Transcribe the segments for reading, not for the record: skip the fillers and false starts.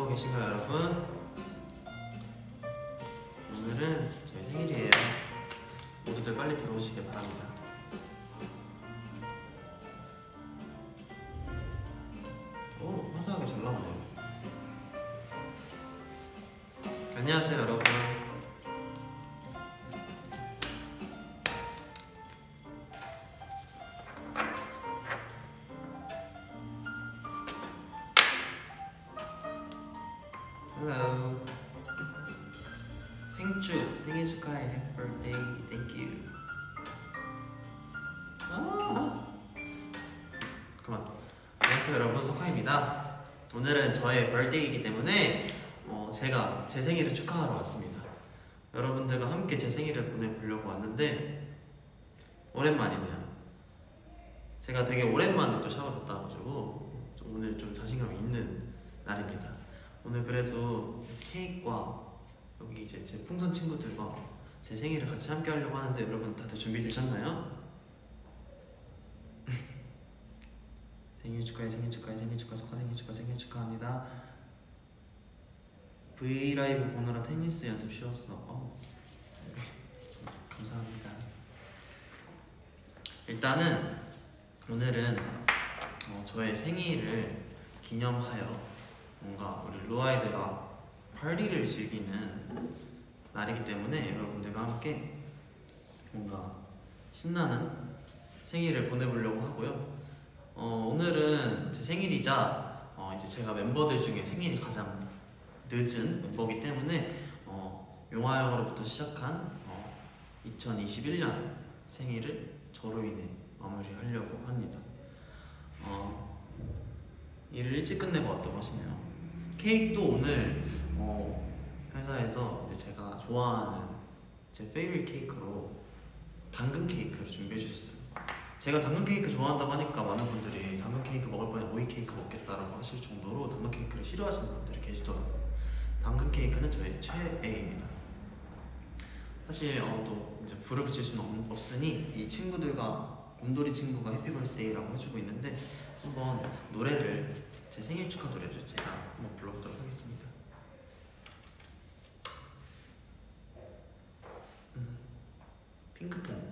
하고 계신가요, 여러분? 오늘은 저희 생일이에요. 모두들 빨리 들어오시길 바랍니다. 오, 화사하게 잘 나오네요. 안녕하세요, 여러분. Hello. 생일 축하해. Happy birthday. Thank you. 그만. 안녕하세요, 여러분. 석하입니다. 오늘은 저의 birthday이기 때문에 제가 제 생일을 축하하러 왔습니다. 여러분들과 함께 제 생일을 보내보려고 왔는데 오랜만이네요. 제가 되게 오랜만에 또 샤워 갔다 와가지고 오늘 좀 자신감이 있는 날입니다. 오늘 그래도 케이크와 여기 이제 제 풍선 친구들과 제 생일을 같이 함께 하려고 하는데 여러분 다들 준비되셨나요? 생일 축하해, 생일 축하해, 생일 축하, 석하 생일 축하, 생일 축하합니다. 브이라이브 보느라 테니스 연습 쉬웠어. 감사합니다. 일단은 오늘은 저의 생일을 기념하여 뭔가 우리 루아이들과 파티를 즐기는 날이기 때문에 여러분들과 함께 뭔가 신나는 생일을 보내보려고 하고요. 오늘은 제 생일이자 이제 제가 멤버들 중에 생일이 가장 늦은 멤버이기 때문에 용화영으로부터 시작한 2021년 생일을 저로 인해 마무리하려고 합니다. 일을 일찍 끝내고 왔다고 하시네요. 케이크도 오늘 회사에서 이제 제가 좋아하는 제 페이보릿 케이크로 당근 케이크를 준비해 주셨어요. 제가 당근 케이크 좋아한다고 하니까 많은 분들이 당근 케이크 먹을 바에 오이 케이크 먹겠다라고 하실 정도로 당근 케이크를 싫어하시는 분들이 계시더라고요. 당근 케이크는 저의 최애입니다. 사실 또 이제 불을 붙일 수는 없으니 이 친구들과 곰돌이 친구가 해피 버스데이라고 해주고 있는데 한번 노래를 제 생일 축하 노래를 제가 한번 불러보도록 하겠습니다. 핑크퐁.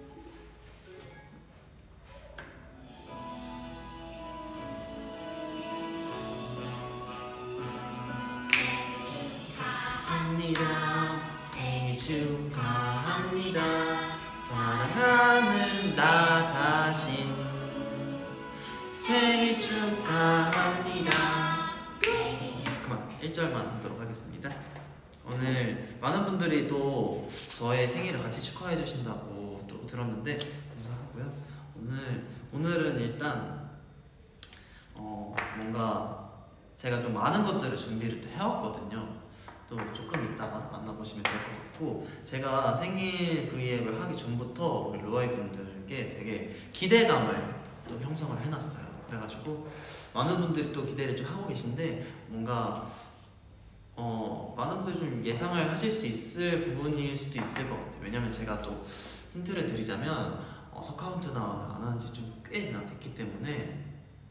생일 축하합니다. 사랑하는 나 자신 생일 축하합니다. 그만 1절만 하도록 하겠습니다. 오늘 많은 분들이 또 저의 생일을 같이 축하해 주신다고 또 들었는데 감사하고요. 오늘은 일단 뭔가 제가 좀 많은 것들을 준비를 또 해왔거든요. 또 조금 이따가 만나보시면 될 것 같고, 제가 생일 V앱을 하기 전부터 우리 루아이 분들께 되게 기대감을 또 형성을 해놨어요. 그래가지고 많은 분들이 또 기대를 좀 하고 계신데 뭔가 많은 분들이 좀 예상을 하실 수 있을 부분일 수도 있을 것 같아요. 왜냐면 제가 또 힌트를 드리자면 서카운트다운을 안 한 지 좀 꽤나 됐기 때문에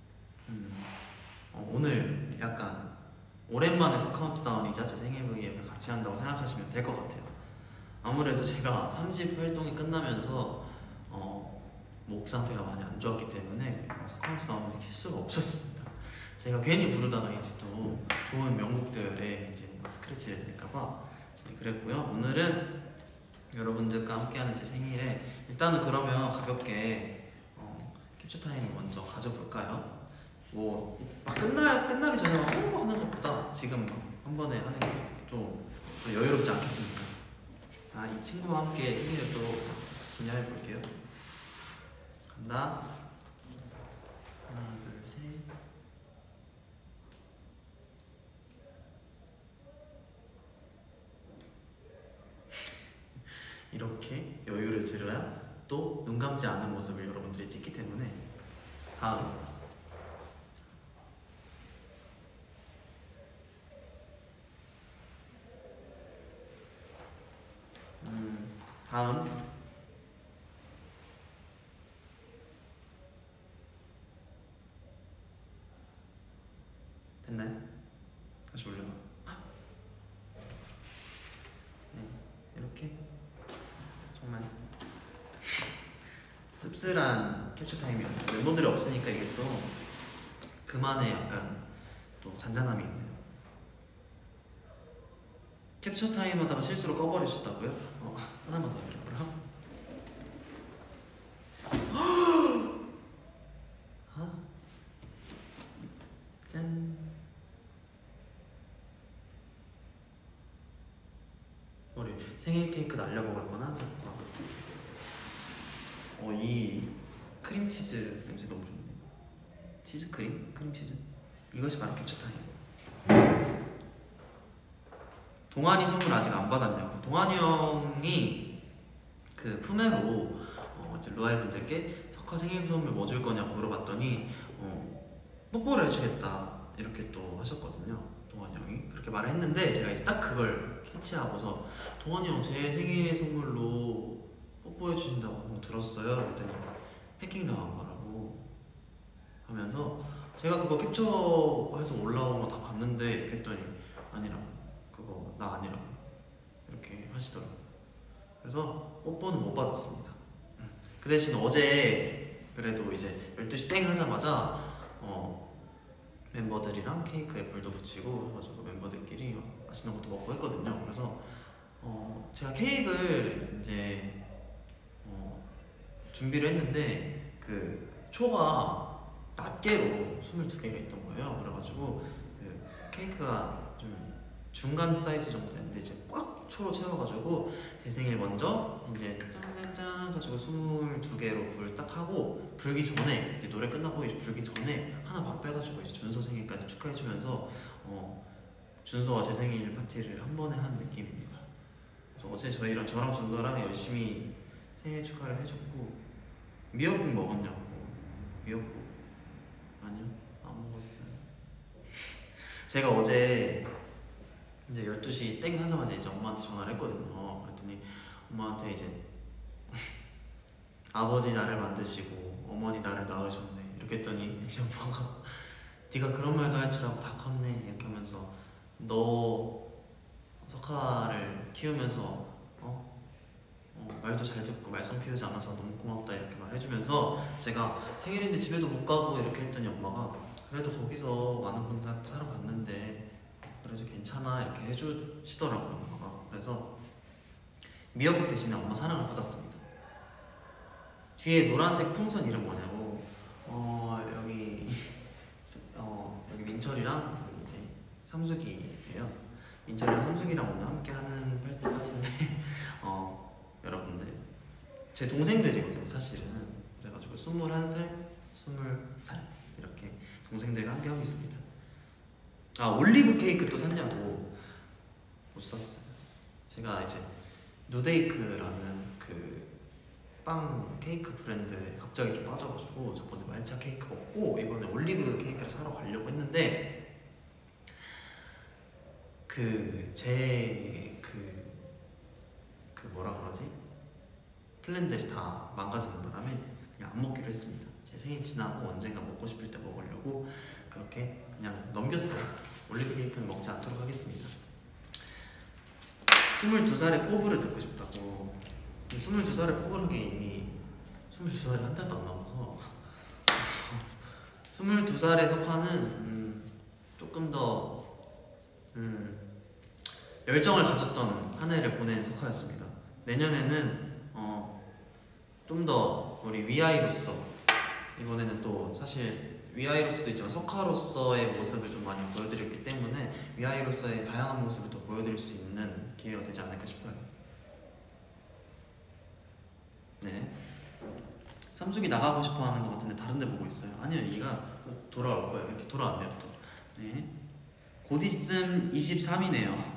오늘 약간 오랜만에 서카운트다운이자 제 생일 V앱을 같이 한다고 생각하시면 될 것 같아요. 아무래도 제가 30 활동이 끝나면서 목 상태가 많이 안 좋았기 때문에 서카운트다운을 킬 수가 없었습니다. 제가 괜히 부르다가 이제 또 좋은 명곡들에 이제 스크래치를 낼까봐 그랬고요. 오늘은 여러분들과 함께하는 제 생일에 일단은 그러면 가볍게 캡처 타임을 먼저 가져볼까요? 막 끝나기 전에 막 하는 것보다 지금 막 한 번에 하는 게 좀 여유롭지 않겠습니까? 자, 이 친구와 함께 생일을 또 기념해 볼게요. 간다. 하나, 둘, 셋. 이렇게 여유를 들여야 또 눈 감지 않은 모습을 여러분들이 찍기 때문에 다음. 다음 됐나요? 다시 올려. 씁쓸한 캡처 타임이었는데 멤버들이 없으니까 이게 또 그만의 약간 또 잔잔함이 있네요. 캡처 타임 하다가 실수로 꺼버리셨다고요? 하나만 더 할게요. 짠. 우리 생일 케이크 날려먹을 뻔한 사건. 이 크림치즈 냄새 너무 좋네. 치즈크림? 크림치즈? 이것이 바로 캡처 타임. 동환이 선물 아직 안 받았냐고. 동환이 형이 그 품에로 이제 루아이 분들께 석화 생일 선물 뭐 줄 거냐고 물어봤더니 뽀뽀를 해주겠다 이렇게 또 하셨거든요. 동환이 형이 그렇게 말을 했는데 제가 이제 딱 그걸 캐치하고서 동환이 형 제 생일 선물로 뽀뽀해 주신다고 한번 들었어요. 그랬더니 해킹 당한 거라고 하면서 제가 그거 캡처해서 올라온 거 다 봤는데 이렇게 했더니 아니라고, 그거 나 아니라고 이렇게 하시더라고요. 그래서 뽀뽀는 못 받았습니다. 그 대신 어제 그래도 이제 12시 땡 하자마자 멤버들이랑 케이크에 불도 붙이고 해가지고 멤버들끼리 맛있는 것도 먹고 했거든요. 그래서 제가 케이크를 이제 준비를 했는데 그 초가 낱개로 22개가 있던 거예요. 그래가지고 그 케이크가 좀 중간 사이즈 정도 됐는데 이제 꽉 초로 채워가지고 제 생일 먼저 이제 짠짠짠 가지고 22개로 불 딱 하고 불기 전에 이제 노래 끝나고 이제 불기 전에 하나 바로 빼가지고 이제 준서 생일까지 축하해주면서 준서와 제 생일 파티를 한 번에 한 느낌입니다. 그래서 어제 저랑 준서랑 열심히 생일 축하를 해줬고 미역국 먹었냐고. 미역국 아니요 안 먹었어요. 제가 어제 이제 12시 땡 하자마자 이제 엄마한테 전화를 했거든요. 그랬더니 엄마한테 이제 아버지 나를 만드시고 어머니 나를 낳으셨네 이렇게 했더니 이제 엄마가 네가 그런 말도 할 줄 알고 다 컸네 이렇게 하면서 너 석하를 키우면서 말도 잘 듣고 말썽 피우지 않아서 너무 고맙다 이렇게 말해주면서 제가 생일인데 집에도 못 가고 이렇게 했더니 엄마가 그래도 거기서 많은 분들 사랑받는데 그래도 괜찮아 이렇게 해주시더라고요. 엄마가. 그래서 미역국 대신에 엄마 사랑을 받았습니다. 뒤에 노란색 풍선 이름 뭐냐고. 여기 민철이랑 이제 삼숙이에요. 민철이랑 삼숙이랑 오늘 함께하는 파티인데 여러분들 제 동생들이거든요 사실은. 그래가지고 21살, 20살 이렇게 동생들과 함께하고 있습니다. 올리브 케이크 또 샀냐고. 못 샀어요. 제가 이제 누데이크라는 그 빵 케이크 브랜드에 갑자기 좀 빠져가지고 저번에 말차 케이크 먹고 이번에 올리브 케이크를 사러 가려고 했는데 제 뭐라 그러지? 플랜들이 다 망가지는 바람에 그냥 안 먹기로 했습니다. 제 생일 지나고 언젠가 먹고 싶을 때 먹으려고 그렇게 그냥 넘겼어요. 올리브 케이크는 먹지 않도록 하겠습니다. 22살의 포부를 듣고 싶다고. 22살의 포부라는 게 이미 22살이 한 달도 안 남아서 22살의 석화는 조금 더 열정을 가졌던 한 해를 보낸 석화였습니다. 내년에는 좀 더 우리 위아이로서 이번에는 또 사실 위아이로서도 있지만 석화로서의 모습을 좀 많이 보여드렸기 때문에 위아이로서의 다양한 모습을 더 보여드릴 수 있는 기회가 되지 않을까 싶어요. 네. 삼숙이 나가고 싶어 하는 것 같은데 다른 데 보고 있어요. 아니요, 얘가 돌아올 거예요. 이렇게 돌아왔네요 또. 네. 곧 있음 23이네요.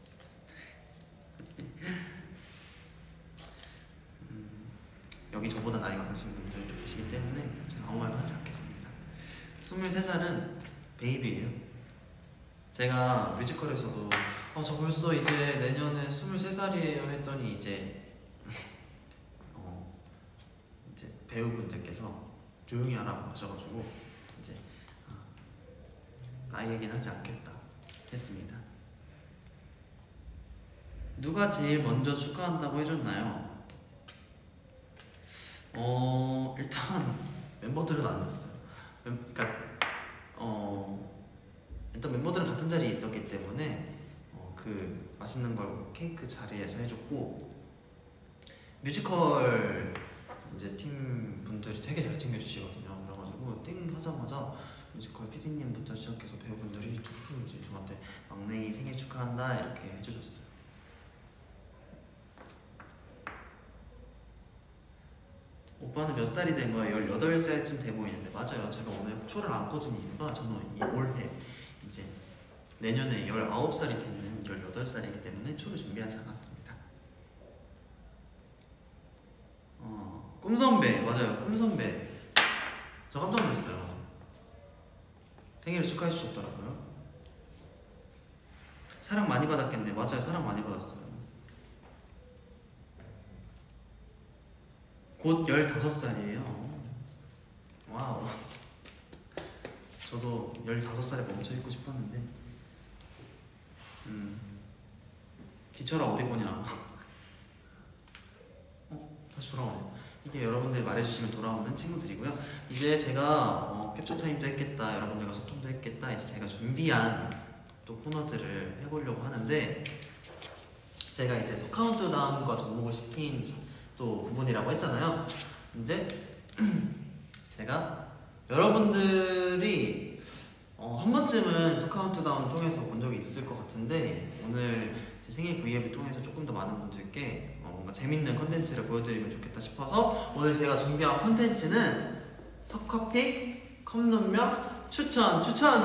여기 저보다 나이가 많으신 분들도 계시기 때문에 아무 말도 하지 않겠습니다. 23살은 베이비예요. 제가 뮤지컬에서도 저 벌써 이제 내년에 23살이에요 했더니 이제 배우분들께서 조용히 하라고 하셔가지고 이제 나이 얘기는 하지 않겠다 했습니다. 누가 제일 먼저 축하한다고 해줬나요? 일단 멤버들은 아니었어요. 그러니까 일단 멤버들은 같은 자리에 있었기 때문에 그 맛있는 걸 케이크 자리에서 해줬고, 뮤지컬 이제 팀 분들이 되게 잘 챙겨주시거든요. 그래가지고 띵 하자마자 뮤지컬 PD님부터 시작해서 배우분들이 두루 이제 저한테 막내이 생일 축하한다 이렇게 해주셨어요. 오빠는 몇 살이 된 거예요? 18살쯤 돼 보이는데. 맞아요. 제가 오늘 초를 안 꽂은 이유가 저는 올해 이제 내년에 19살이 되는 18살이기 때문에 초를 준비하지 않았습니다. 꿈선배, 맞아요. 꿈선배. 저 깜짝 놀랐어요. 생일을 축하해 주셨더라고요. 사랑 많이 받았겠네. 맞아요. 사랑 많이 받았어요. 곧 15살이에요. 와우. 저도 15살에 멈춰 있고 싶었는데 기철아 어디 보냐. 다시 돌아오네. 이게 여러분들이 말해주시면 돌아오는 친구들이고요. 이제 제가 캡처 타임도 했겠다, 여러분들과 소통도 했겠다, 이제 제가 준비한 또 코너들을 해보려고 하는데, 제가 이제 카운트다운과 접목을 시킨 또 부분이라고 했잖아요. 이제 제가 여러분들이 한 번쯤은 카운트다운을 통해서 본 적이 있을 것 같은데, 오늘 제 생일 V앱을 통해서 조금 더 많은 분들께 뭔가 재밌는 컨텐츠를 보여드리면 좋겠다 싶어서 오늘 제가 준비한 컨텐츠는 석커피 컵눈명 추천!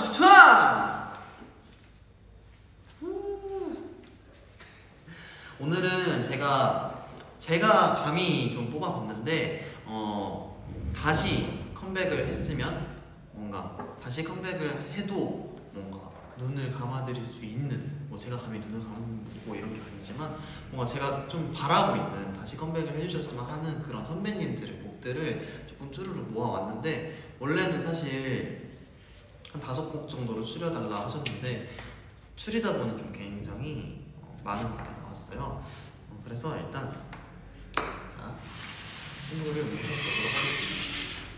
오늘은 제가 감히 좀 뽑아봤는데 다시 컴백을 했으면, 뭔가 다시 컴백을 해도 뭔가 눈을 감아드릴 수 있는, 뭐 제가 감히 눈을 감고 이런 게 아니지만 뭔가 제가 좀 바라고 있는, 다시 컴백을 해주셨으면 하는 그런 선배님들의 곡들을 조금 쭈루루 모아왔는데, 원래는 사실 한 5곡 정도로 추려달라 하셨는데 추리다 보니 좀 굉장히 많은 곡이 나왔어요. 그래서 일단 자, 친구를 모셔보도록 하겠습니다.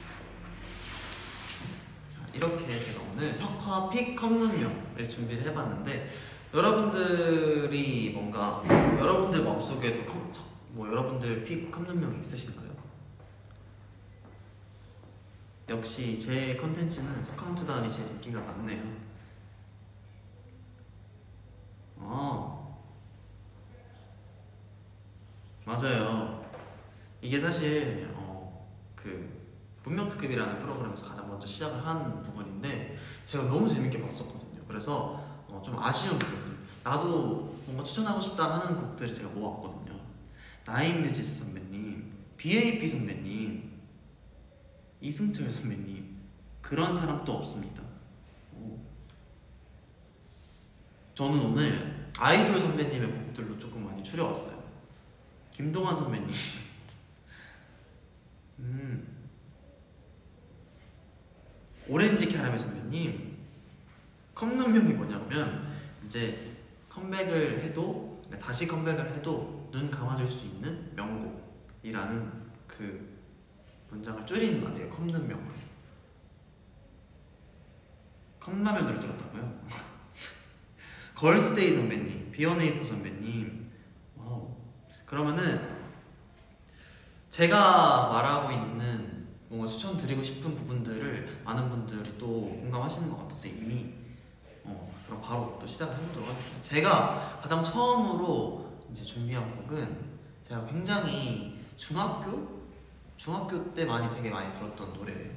자, 이렇게 제가 오늘 석화픽 컵눈명을 준비를 해봤는데, 여러분들이 뭔가 여러분들 마음속에도 여러분들 픽 컵눈명이 있으신가요? 역시 제 컨텐츠는 카운트다운이 제일 인기가 많네요. 맞아요. 이게 사실 그 문명특급이라는 프로그램에서 가장 먼저 시작을 한 부분인데, 제가 너무 재밌게 봤었거든요. 그래서 좀 아쉬운 부분들, 나도 뭔가 추천하고 싶다 하는 곡들을 제가 모았거든요. 나인뮤지스 선배님, BAP 선배님, 이승철 선배님, 그런 사람 또 없습니다. 저는 오늘 아이돌 선배님의 곡들로 조금 많이 추려왔어요. 김동완 선배님, 오렌지 캐러멜 선배님. 컵눈명이 뭐냐면, 이제 컴백을 해도, 다시 컴백을 해도 눈 감아줄 수 있는 명곡이라는 그 문장을 줄이는 말이에요. 컵눈명으로. 컵라면으로 들었다고요? 걸스데이 선배님, 비어네이프 선배님. 와우. 그러면은 제가 말하고 있는 뭔가 추천드리고 싶은 부분들을 많은 분들이 또 공감하시는 것 같아서 이미 그럼 바로 또 시작을 해보도록 하겠습니다. 제가 가장 처음으로 이제 준비한 곡은, 제가 굉장히 중학교 때 되게 많이 들었던 노래예요.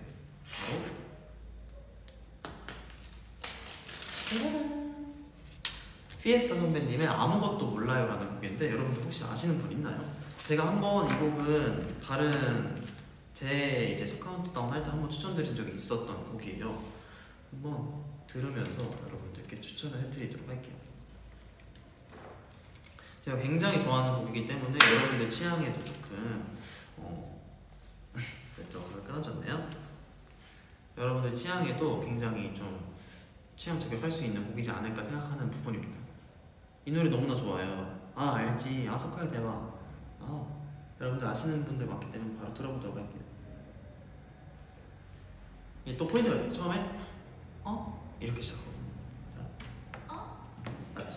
바로 피에스타 선배님의 아무것도 몰라요라는 곡인데, 여러분들 혹시 아시는 분 있나요? 제가 한번 이 곡은 다른 제 이제 석카운트다운 할 때 한번 추천드린 적이 있었던 곡이에요. 한번 들으면서 여러분들께 추천을 해드리도록 할게요. 제가 굉장히 좋아하는 곡이기 때문에 여러분들 취향에도 조금 네트워크가 끊어졌네요. 여러분들 취향에도 굉장히 좀 취향 저격할 수 있는 곡이지 않을까 생각하는 부분입니다. 이 노래 너무나 좋아요. 알지. 석화의 대박. 여러분들 아시는 분들 많기 때문에 바로 들어보도록 할게요. 이게 또 포인트가 있어요. 처음에 이렇게 시작하거든요. 자, 맞죠?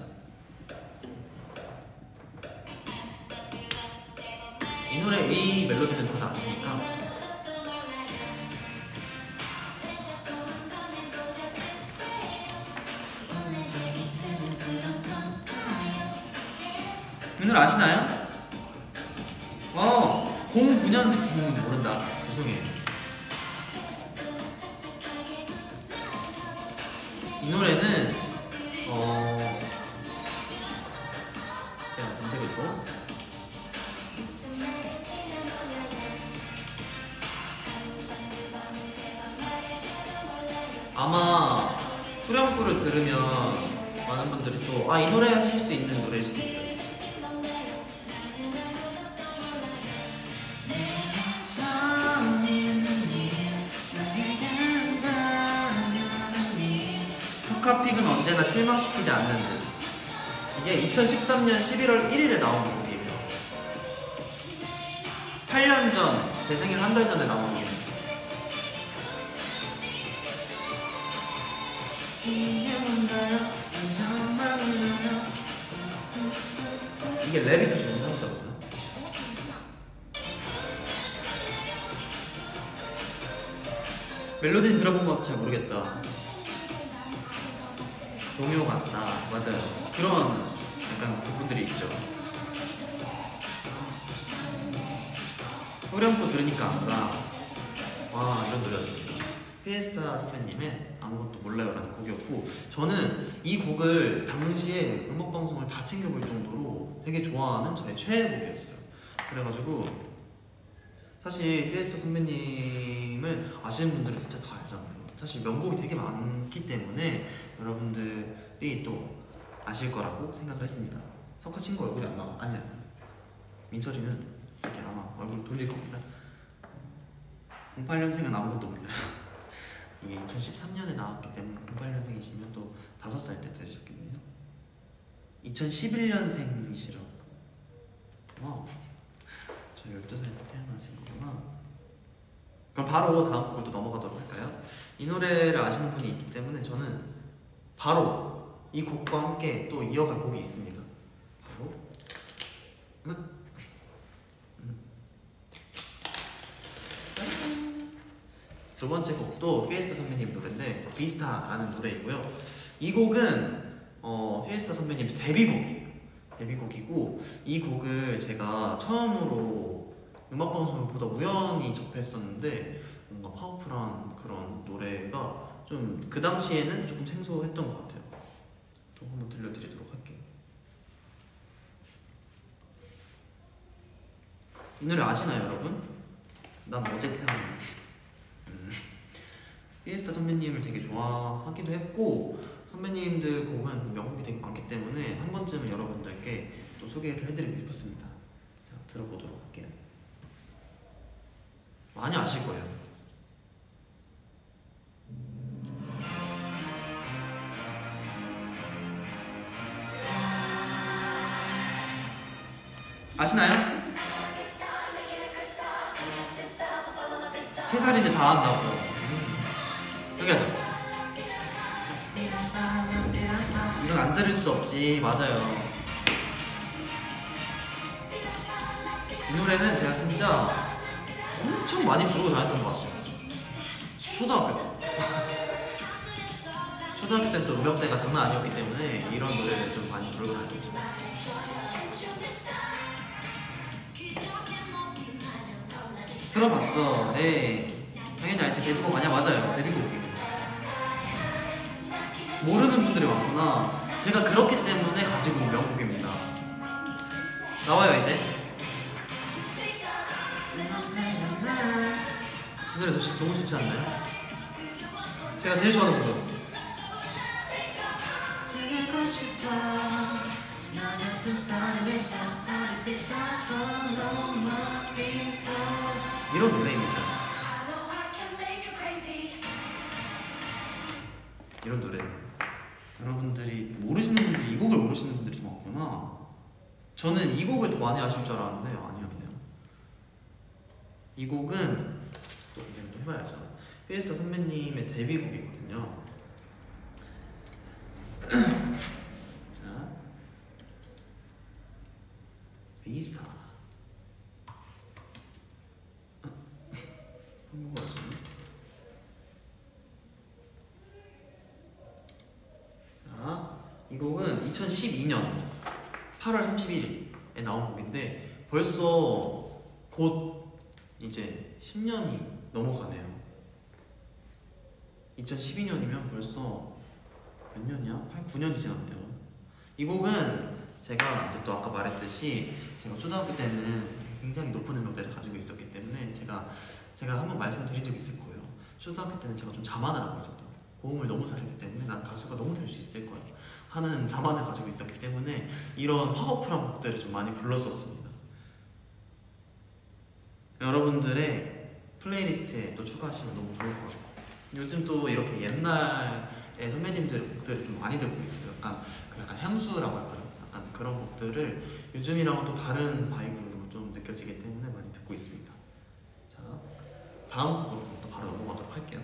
이 노래, 이 멜로디는 다들 아시니까. 이 노래 아시나요? 09년생 모른다. 죄송해요. 이 노래는 제가 검색해도 아마 후렴구를 들으면 많은 분들이 또 이 노래 하실 수 있는 노래일 수도 있어요. 석가픽은 언제나 실망시키지 않는 듯. 이게 2013년 11월 1일에 나온 곡이에요. 8년 전, 제 생일 한 달 전에 나온 곡이에요. 이게 랩이 더 좋은 사람 잡았어요. 멜로디는 들어본 것 같아 잘 모르겠다. 동요 같다. 맞아요. 그런 약간 부분들이 있죠. 후렴구 들으니까 안다. 와, 이런 노래였습니다. 피에스타 선배님의 아무것도 몰라요라는 곡이었고, 저는 이 곡을 당시에 음악방송을 다 챙겨볼 정도로 되게 좋아하는 저의 최애곡이었어요. 그래가지고 사실 피에스타 선배님을 아시는 분들은 진짜 다 알잖아요. 사실 명곡이 되게 많기 때문에 여러분들이 또 아실 거라고 생각을 했습니다. 석화 친구 얼굴이 안 나와. 아니야, 민철이는 이렇게 아마 얼굴 돌릴 겁니다. 08년생은 아무것도 몰라요. 이게 2013년에 나왔기 때문에 08년생이시면 또 5살 때 들으셨겠네요. 2011년생이시라고. 와우, 저 12살 때 태어나신 거구나. 그럼 바로 다음 곡을 또 넘어가도록 할까요? 이 노래를 아시는 분이 있기 때문에 저는 바로 이 곡과 함께 또 이어갈 곡이 있습니다. 바로 두 번째 곡도 피에스타 선배님 노래인데 비스타라는 노래이고요. 이 곡은 피에스타 선배님 데뷔곡이에요. 데뷔곡이고, 이 곡을 제가 처음으로 음악방송을 보다 우연히 접했었는데 뭔가 파워풀한 그런 노래가 좀 그 당시에는 조금 생소했던 것 같아요. 또 한번 들려드리도록 할게요. 이 노래 아시나요, 여러분? 난 어제 태어났는데. 피에스타 선배님을 되게 좋아하기도 했고, 선배님들 곡은 명곡이 되게 많기 때문에 한 번쯤은 여러분들께 또 소개를 해드리고 싶었습니다. 자, 들어보도록 할게요. 많이 아실 거예요. 아시나요? 3살인데 다 한다고. 이건 안 들을 수 없지. 맞아요. 이 노래는 제가 진짜 엄청 많이 부르고 다녔던 것 같아요. 초등학교 때. 초등학교 때 또 음역대가 장난 아니었기 때문에 이런 노래를 좀 많이 부르고 다녔죠. 들어봤어. 네, 당연히 알지. 데뷔곡 아니야? 맞아요. 데뷔곡이에요. 모르는 분들이 많구나. 제가 그렇기 때문에 가지고 온 명곡입니다. 나와요 이제. 이 노래 너무 좋지 않나요? 제가 제일 좋아하는 곡이요. 이런 노래입니다. 이런 노래. 여러분들이 모르시는 분들이, 이 곡을 모르시는 분들이 좀 많구나. 저는 이 곡을 더 많이 아실 줄 알았는데 아니었네요. 이 곡은 또 이제 또 해봐야죠. 피에스타 선배님의 데뷔곡이거든요. 자, 피에스타. 한국어죠. 자, 이 곡은 2012년 8월 31일에 나온 곡인데 벌써 곧 이제 10년이 넘어가네요. 2012년이면 벌써 몇 년이야? 8, 9년이 지났네요. 이 곡은 제가 이제 또 아까 말했듯이 제가 초등학교 때는 굉장히 높은 음역대를 가지고 있었기 때문에 제가 한번 말씀드린 적이 있을 거예요. 초등학교 때는 제가 좀 자만을 하고 있었다고. 고음을 너무 잘했기 때문에 난 가수가 너무 될 수 있을 거야 하는 자만을 가지고 있었기 때문에 이런 파워풀한 곡들을 좀 많이 불렀었습니다. 여러분들의 플레이리스트에 또 추가하시면 너무 좋을 것 같아요. 요즘 또 이렇게 옛날의 선배님들의 곡들을 좀 많이 듣고 있어요. 약간 향수라고 할까요? 약간 그런 곡들을 요즘이랑은 또 다른 바이브로 좀 느껴지기 때문에 많이 듣고 있습니다. 자, 다음 곡으로 또 바로 넘어가도록 할게요.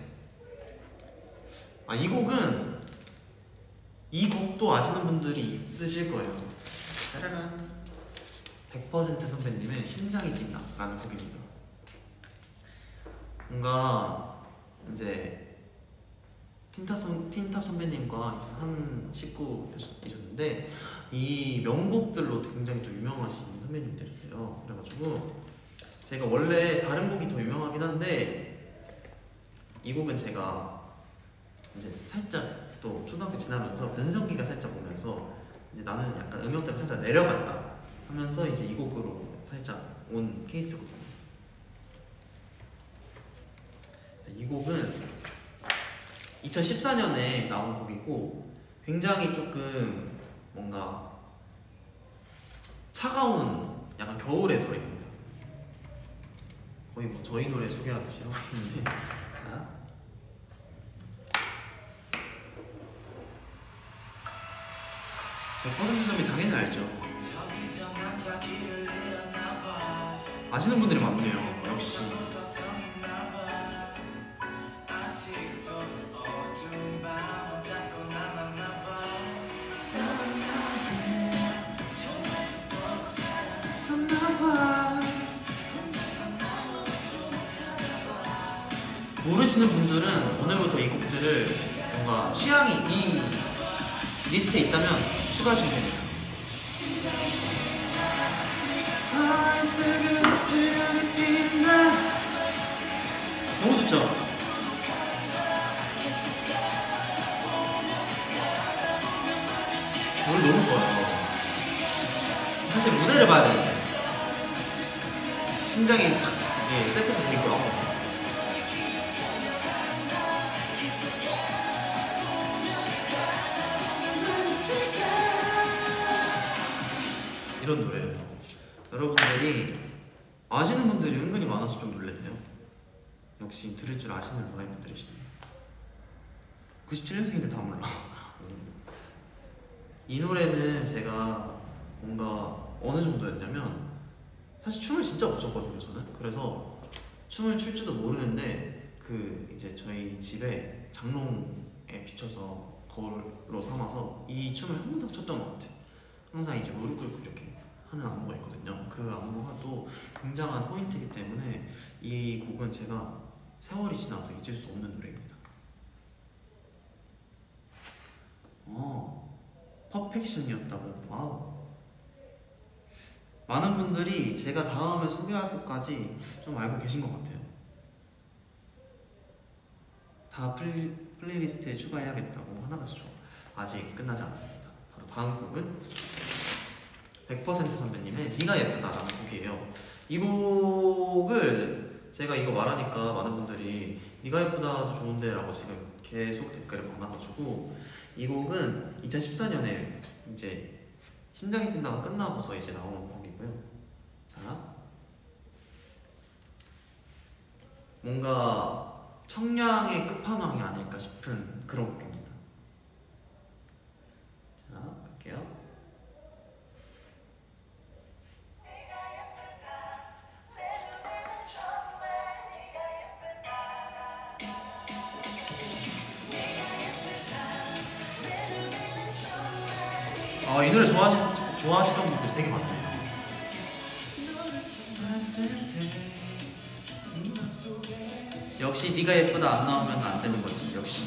이 곡도 아시는 분들이 있으실 거예요. 짜라란, 100% 선배님의 심장이 뛴다라는 곡입니다. 뭔가 이제 틴탑 선배님과 이제 한 식구이셨는데 이 명곡들로 굉장히 또 유명하신 선배님들이세요. 그래가지고 제가 원래 다른 곡이 더 유명하긴 한데 이 곡은 제가 이제 살짝 또 초등학교 지나면서 변성기가 살짝 오면서 이제 나는 약간 음역대가 살짝 내려갔다 하면서 이제 이 곡으로 살짝 온 케이스거든요. 이 곡은 2014년에 나온 곡이고 굉장히 조금 뭔가 차가운 약간 겨울의 노래입니다. 거의 뭐 저희 노래 소개하듯이 하고 있는데 자, 퍼센트점이 당연히 알죠. 아시는 분들이 많네요. 역시 모르시는 분들은 오늘부터 이 곡들을 뭔가 취향이 이 리스트에 있다면 추가하시면 됩니다. 너무 좋죠? 노래 너무 좋아요. 사실 무대를 봐야 되는데 심장이 딱 세트가 돼 있고요. 이런 노래예요. 여러분들이 아시는 분들이 은근히 많아서 좀 놀랐네요. 역시 들을 줄 아시는 바이분들이시네요. 97년생인데 다 몰라. 이 노래는 제가 뭔가 어느 정도였냐면 사실 춤을 진짜 못 췄거든요 저는. 그래서 춤을 출 줄도 모르는데 그 이제 저희 집에 장롱에 비춰서 거울로 삼아서 이 춤을 항상 췄던 것 같아요. 항상 이제 무릎 꿇고 이렇게 하는 안무가 있거든요. 그 안무가 또 굉장한 포인트이기 때문에 이 곡은 제가 세월이 지나도 잊을 수 없는 노래입니다. 퍼펙션이었다고. 와우. 많은 분들이 제가 다음에 소개할 곡까지 좀 알고 계신 것 같아요. 다 플레이리스트에 추가해야겠다고 하나가서 아직 끝나지 않았습니다. 바로 다음 곡은 100% 선배님의 네가 예쁘다라는 곡이에요. 이 곡을 제가 이거 말하니까 많은 분들이 네가 예쁘다도 좋은데 라고 지금 계속 댓글을 많아가지고 이 곡은 2014년에 이제 심장이 뛴다가 끝나고서 이제 나온 곡이고요. 자, 뭔가 청량의 끝판왕이 아닐까 싶은 그런 곡입니다. 자, 갈게요. 이 노래 좋아하시던 분들이 되게 많네요. 역시 네가 예쁘다 안 나오면 안 되는 거지. 역시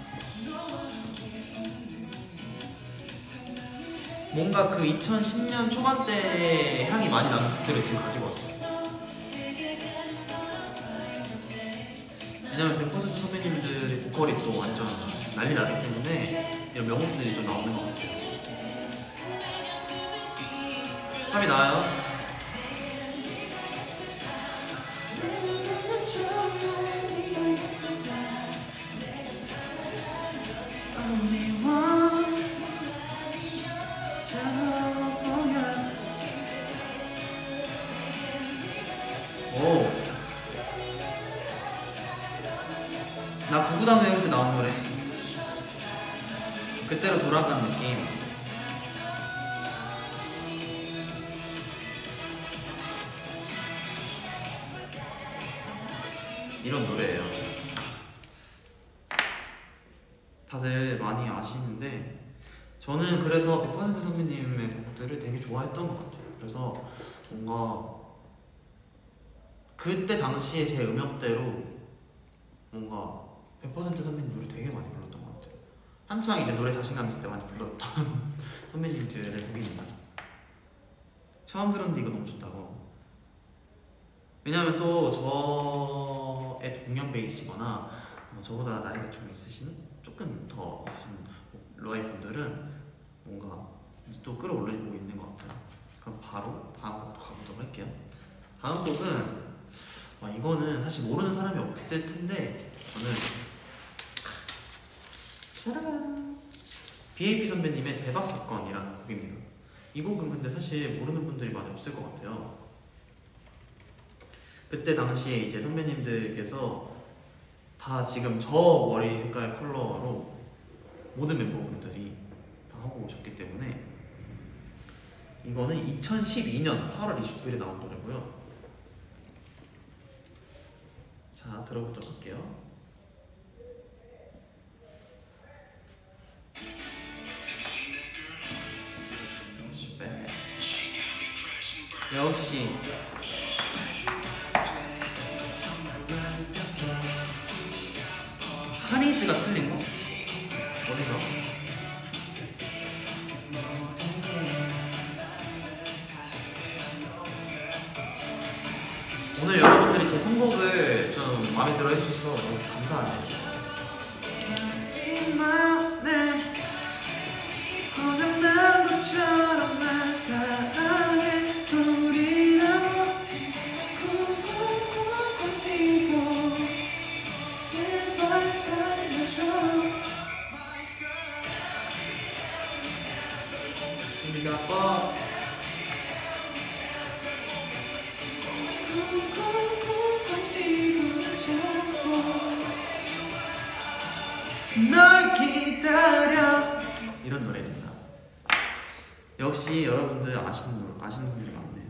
뭔가 그 2010년 초반대 향이 많이 나는 곡들을 지금 가지고 왔어요. 왜냐면 100% 선배님들의 보컬이 또 완전 난리 나기 때문에 이런 명곡들이 좀 나오는 것 같아요. 3이 나와요. 오, 나 구구단 외울 때 나온 노래. 그때로 돌아간 느낌. 이런 노래예요. 다들 많이 아시는데 저는 그래서 100% 선배님의 곡들을 되게 좋아했던 것 같아요. 그래서 뭔가 그때 당시에 제 음역대로 뭔가 100% 선배님 노래 되게 많이 불렀던 것 같아요. 한창 이제 노래 자신감 있을 때 많이 불렀던 선배님들의 곡입니다. 처음 들었는데 이거 너무 좋다고. 왜냐면 또 저의 동년배이시거나 저보다 나이가 좀 있으신, 조금 더 있으신 로아이 분들은 뭔가 또 끌어올리고 있는 것 같아요. 그럼 바로 다음 곡도 가보도록 할게요. 다음 곡은 이거는 사실 모르는 사람이 없을 텐데 저는 짜라란 BAP 선배님의 대박사건이라는 곡입니다. 이 곡은 근데 사실 모르는 분들이 많이 없을 것 같아요. 그때 당시에 이제 선배님들께서 다 지금 저 머리 색깔 컬러로 모든 멤버분들이 다 하고 오셨기 때문에 이거는 2012년 8월 29일에 나온 노래고요. 자, 들어보도록 할게요. 역시 하니즈가 틀린 거? 어디서? 오늘 여러분들이 제 선곡을 좀 마음에 들어 해주셔서 너무 감사하네요. 고장난 것처럼 난 사랑해. 우리 너무 쿵쿵쿵쿵 뛰고 제발 살려줘. 우리가 뻗 쿵쿵쿵쿵 뛰고 싶어 널 기다려. 이런 노래입니다. 역시 여러분들 아시는 분들이 많네요.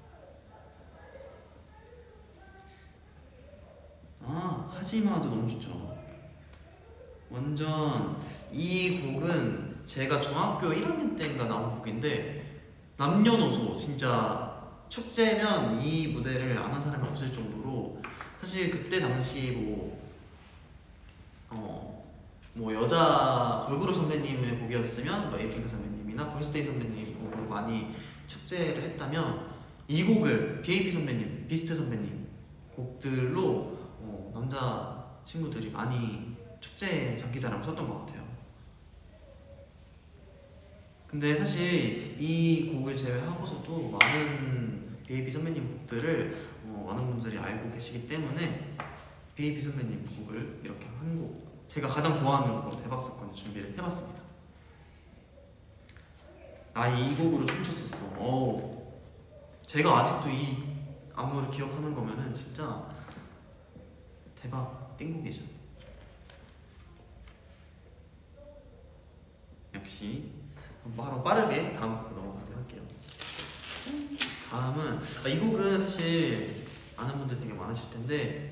하지마도 너무 좋죠. 완전 이 곡은 제가 중학교 1학년 때인가 나온 곡인데 남녀노소 진짜 축제면 이 무대를 아는 사람이 없을 정도로 사실 그때 당시 뭐 여자 걸그룹 선배님의 곡이었으면 에이핑크 선배님이나 걸스데이 선배님 곡으로 많이 축제를 했다면 이 곡을 BAP 선배님, 비스트 선배님 곡들로 남자 친구들이 많이 축제 장기자랑 섰던 것 같아요. 근데 사실 이 곡을 제외하고서도 많은 BAP 선배님 곡들을 많은 분들이 알고 계시기 때문에 BAP 선배님 곡을 이렇게 한 곡, 제가 가장 좋아하는 곡으로 대박사건 준비를 해봤습니다. 이 곡으로 춤췄었어. 제가 아직도 이 안무를 기억하는 거면은 진짜 대박 띵곡이죠. 역시 바로 빠르게 다음 곡으로 넘어가도록 할게요. 다음은 이 곡은 사실 아는 분들 되게 많으실 텐데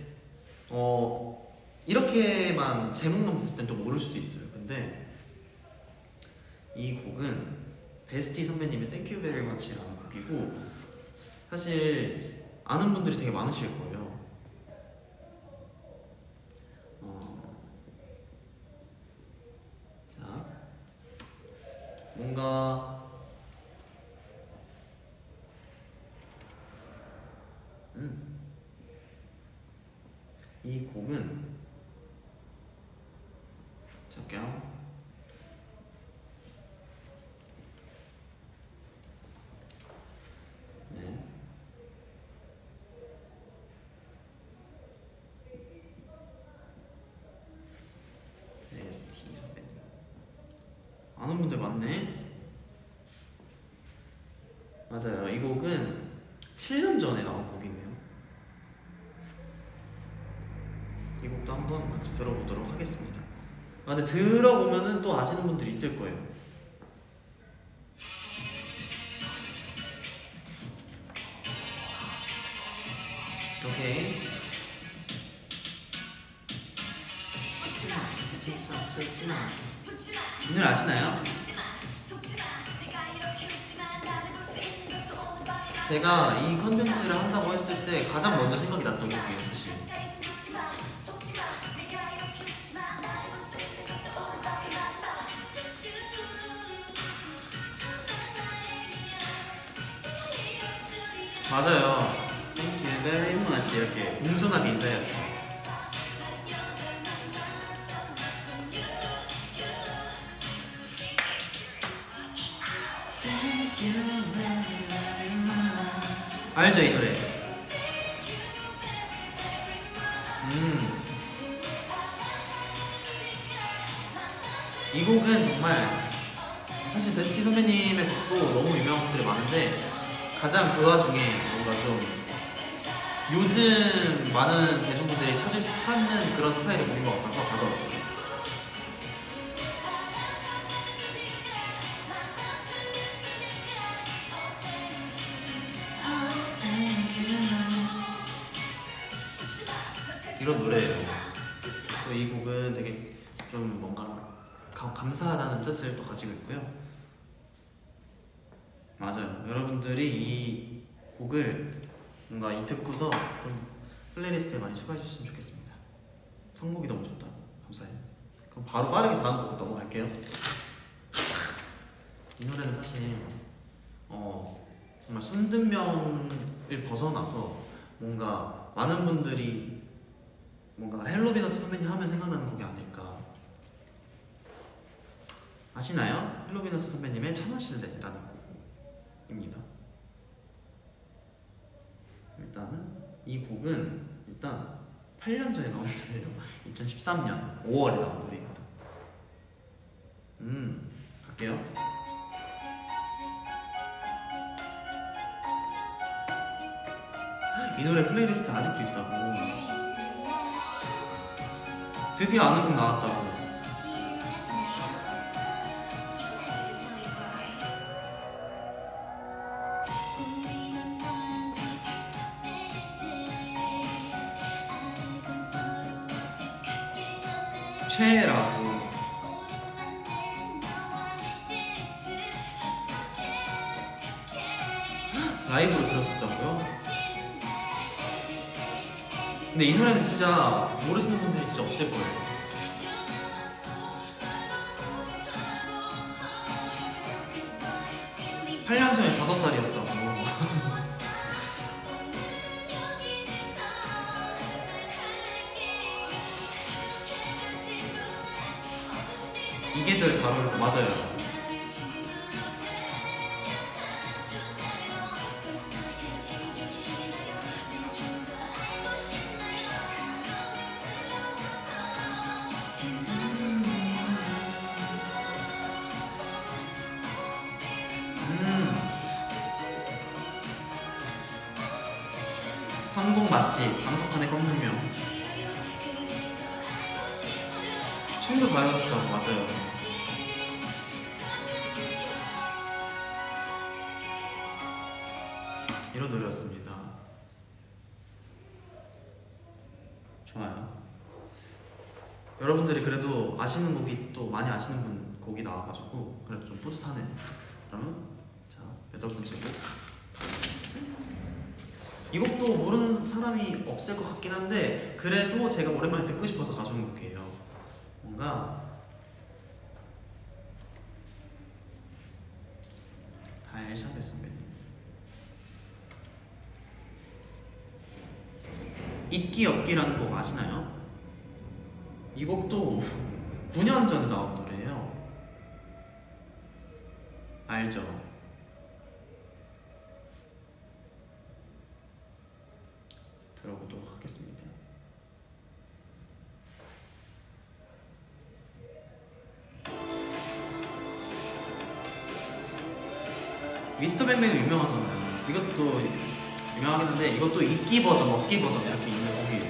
이렇게만 제목만 봤을 땐 또 모를 수도 있어요. 근데 이 곡은 베스티 선배님의 Thank You Very Much라는 곡이고, 사실 아는 분들이 되게 많으실 거예요. 자, 뭔가 이 곡은 잠깐요. 네. ST 선배님 아는 분들 많네. 맞아요. 이 곡은 7년 전에 나온 곡이네요. 이 곡도 한번 같이 들어보도록 하겠습니다. 근데 들어보면은 또 아시는 분들이 있을 거예요. 오케이. 이 노래 아시나요? 제가 이 컨텐츠를 한다고 했을 때 가장 먼저 생각이 났던 곡이에요, 사실. 맞아요. Thank you very much 이렇게 공손하게 인사해요. 알죠 이 노래? 이 곡은 정말 사실 베스티 선배님의 곡도 너무 유명한 곡들이 많은데 가장 그 와중에 뭔가 좀 요즘 많은 대중분들이 찾는 그런 스타일의 곡인 것 같아서 가져왔어요. 이런 노래예요. 또 이 곡은 되게 좀 뭔가 감사하다는 뜻을 또 가지고 있고요. 맞아요. 여러분들이 이 곡을 뭔가 이 듣고서 좀 플레이리스트에 많이 추가해 주셨으면 좋겠습니다. 성곡이 너무 좋다. 감사해요. 그럼 바로 빠르게 다음 곡 넘어갈게요. 이 노래는 사실 정말 순든명을 벗어나서 뭔가 많은 분들이 뭔가 헬로비너스 선배님 하면 생각나는 곡이 아닐까. 아시나요? 헬로비너스 선배님의 참아실래라는 곡입니다. 일단은 이 곡은 일단 8년 전에 나온 노래예요. 2013년 5월에 나온 노래입니다. 갈게요. 이 노래 플레이리스트 아직도 있다고. 드디어 아는 곡 나왔다고. 최애라고. 라이브로 들었었다고요? 근데 이 노래는 진짜 모르시는 분들이 진짜 없을 거예요. (8년) 전에 5살이었다고. 이 계절 잘 어울려. 맞아요. 성공 맛집 방석환의 꺾는명. 춤도 봐였었다고. 맞아요. 이런 노래였습니다. 좋아요. 여러분들이 그래도 아시는 곡이 또 많이 아시는 분 곡이 나와가지고 그래도 좀 뿌듯하네. 그러면 자 8번째 곡. 이 곡도 모르는 사람이 없을 것 같긴 한데 그래도 제가 오랜만에 듣고 싶어서 가져온 곡이에요. 뭔가 달샤벳 선배님 있기 없기라는 곡 아시나요? 이 곡도 9년 전에 나온 노래예요. 알죠? 들어보도록 하겠습니다. 미스터 뱅뱅이 유명하잖아요. 이것도 유명하긴 한데 이것도 있기 버전, 없기 버전 이렇게 있는 곡이에요.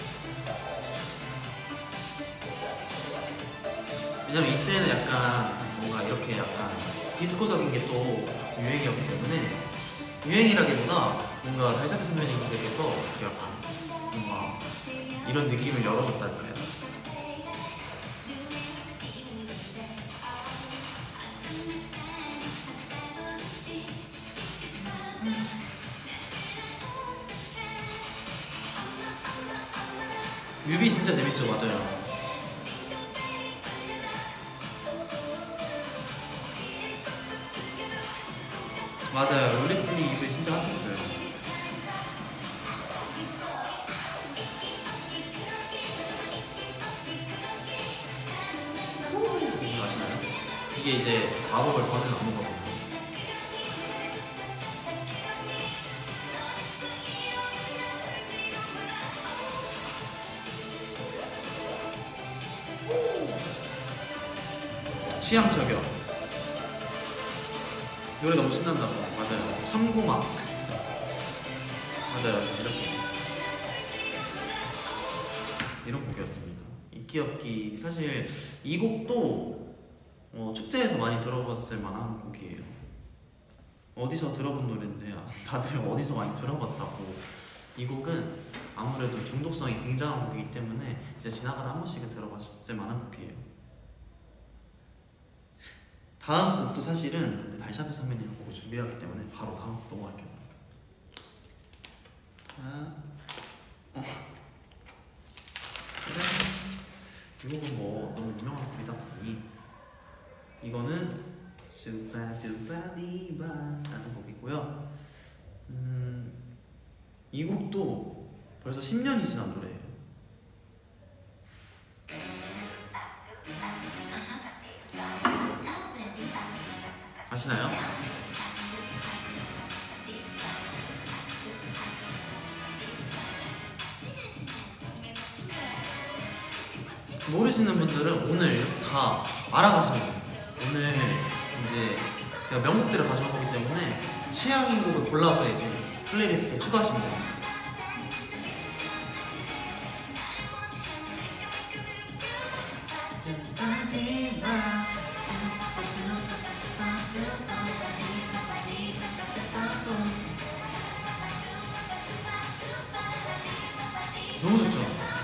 왜냐면 이때는 약간 뭔가 이렇게 약간 디스코적인 게 또 유행이었기 때문에 유행이라기보다 뭔가 달샤벳 선배님께서 약간 뭔가 이런 느낌을 열어줬달까요? 뮤비 진짜 재밌죠? 맞아요. 맞아요. 우리 팀이 뮤비 진짜 핫했어요. 이거 아시나요? 이게 이제 마법을 버는 안무거든요. 취향 저격. 노래 너무 신난다고. 맞아요. 삼고막. 맞아요. 이런 곡이었습니다. 있기 없기. 사실 이 곡도 축제에서 많이 들어봤을 만한 곡이에요. 어디서 들어본 노래인데 다들 어디서 많이 들어봤다고. 이 곡은 아무래도 중독성이 굉장한 곡이기 때문에 진짜 지나가다 한 번씩은 들어봤을 만한 곡이에요. 다음 곡도 사실은 근데 달샤벳 선배님 곡을 준비하기 때문에 바로 다음 곡 넘어갈게요. 이 곡은 뭐 너무 유명한 곡이다 보니 이거는 수바두바디바라는 곡이고요. 이 곡도 벌써 10년이 지난 노래예요. 아시나요? 모르시는 분들은 오늘 다 알아가시면 돼요. 오늘 이제 제가 명곡들을 가져온 거기 때문에 취향인 곡을 골라서 이제 플레이리스트에 추가하시면 돼요. 너무 좋죠?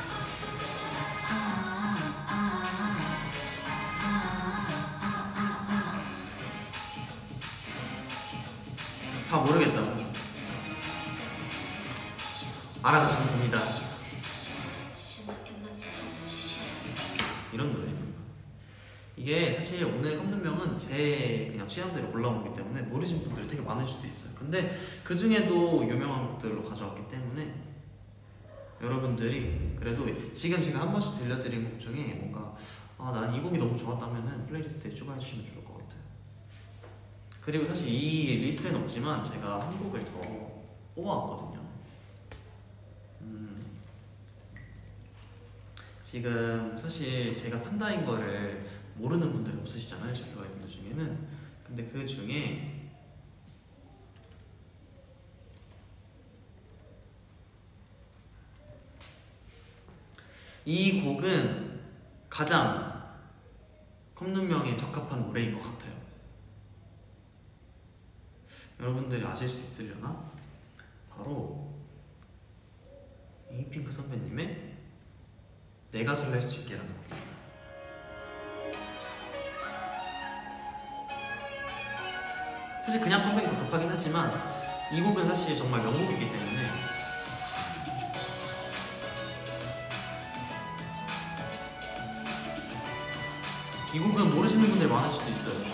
다 모르겠다고 알아가시면 됩니다. 이런 노래입니다. 이게 사실 오늘 컴퓨명은 제 그냥 취향대로 올라온 거기 때문에 모르시는 분들이 되게 많을 수도 있어요. 근데 그 중에도 유명한 곡들로 가져왔기 때문에 여러분들이 그래도 지금 제가 한 번씩 들려드린 곡 중에 뭔가 난 이 곡이 너무 좋았다면은 플레이리스트에 추가해 주시면 좋을 것 같아요. 그리고 사실 이 리스트에는 없지만 제가 한 곡을 더 뽑아왔거든요. 지금 사실 제가 판다인 거를 모르는 분들이 없으시잖아요, 저희 분들 중에는. 근데 그 중에 이 곡은 가장 컴눈명에 적합한 노래인 것 같아요. 여러분들이 아실 수 있으려나? 바로 에이핑크 선배님의 내가 설렐 수 있게라는 곡입니다. 사실 그냥 컴백이 더 독하긴 하지만 이 곡은 사실 정말 명곡이기 때문에 이 곡은 모르시는 분들이 많을 수도 있어요.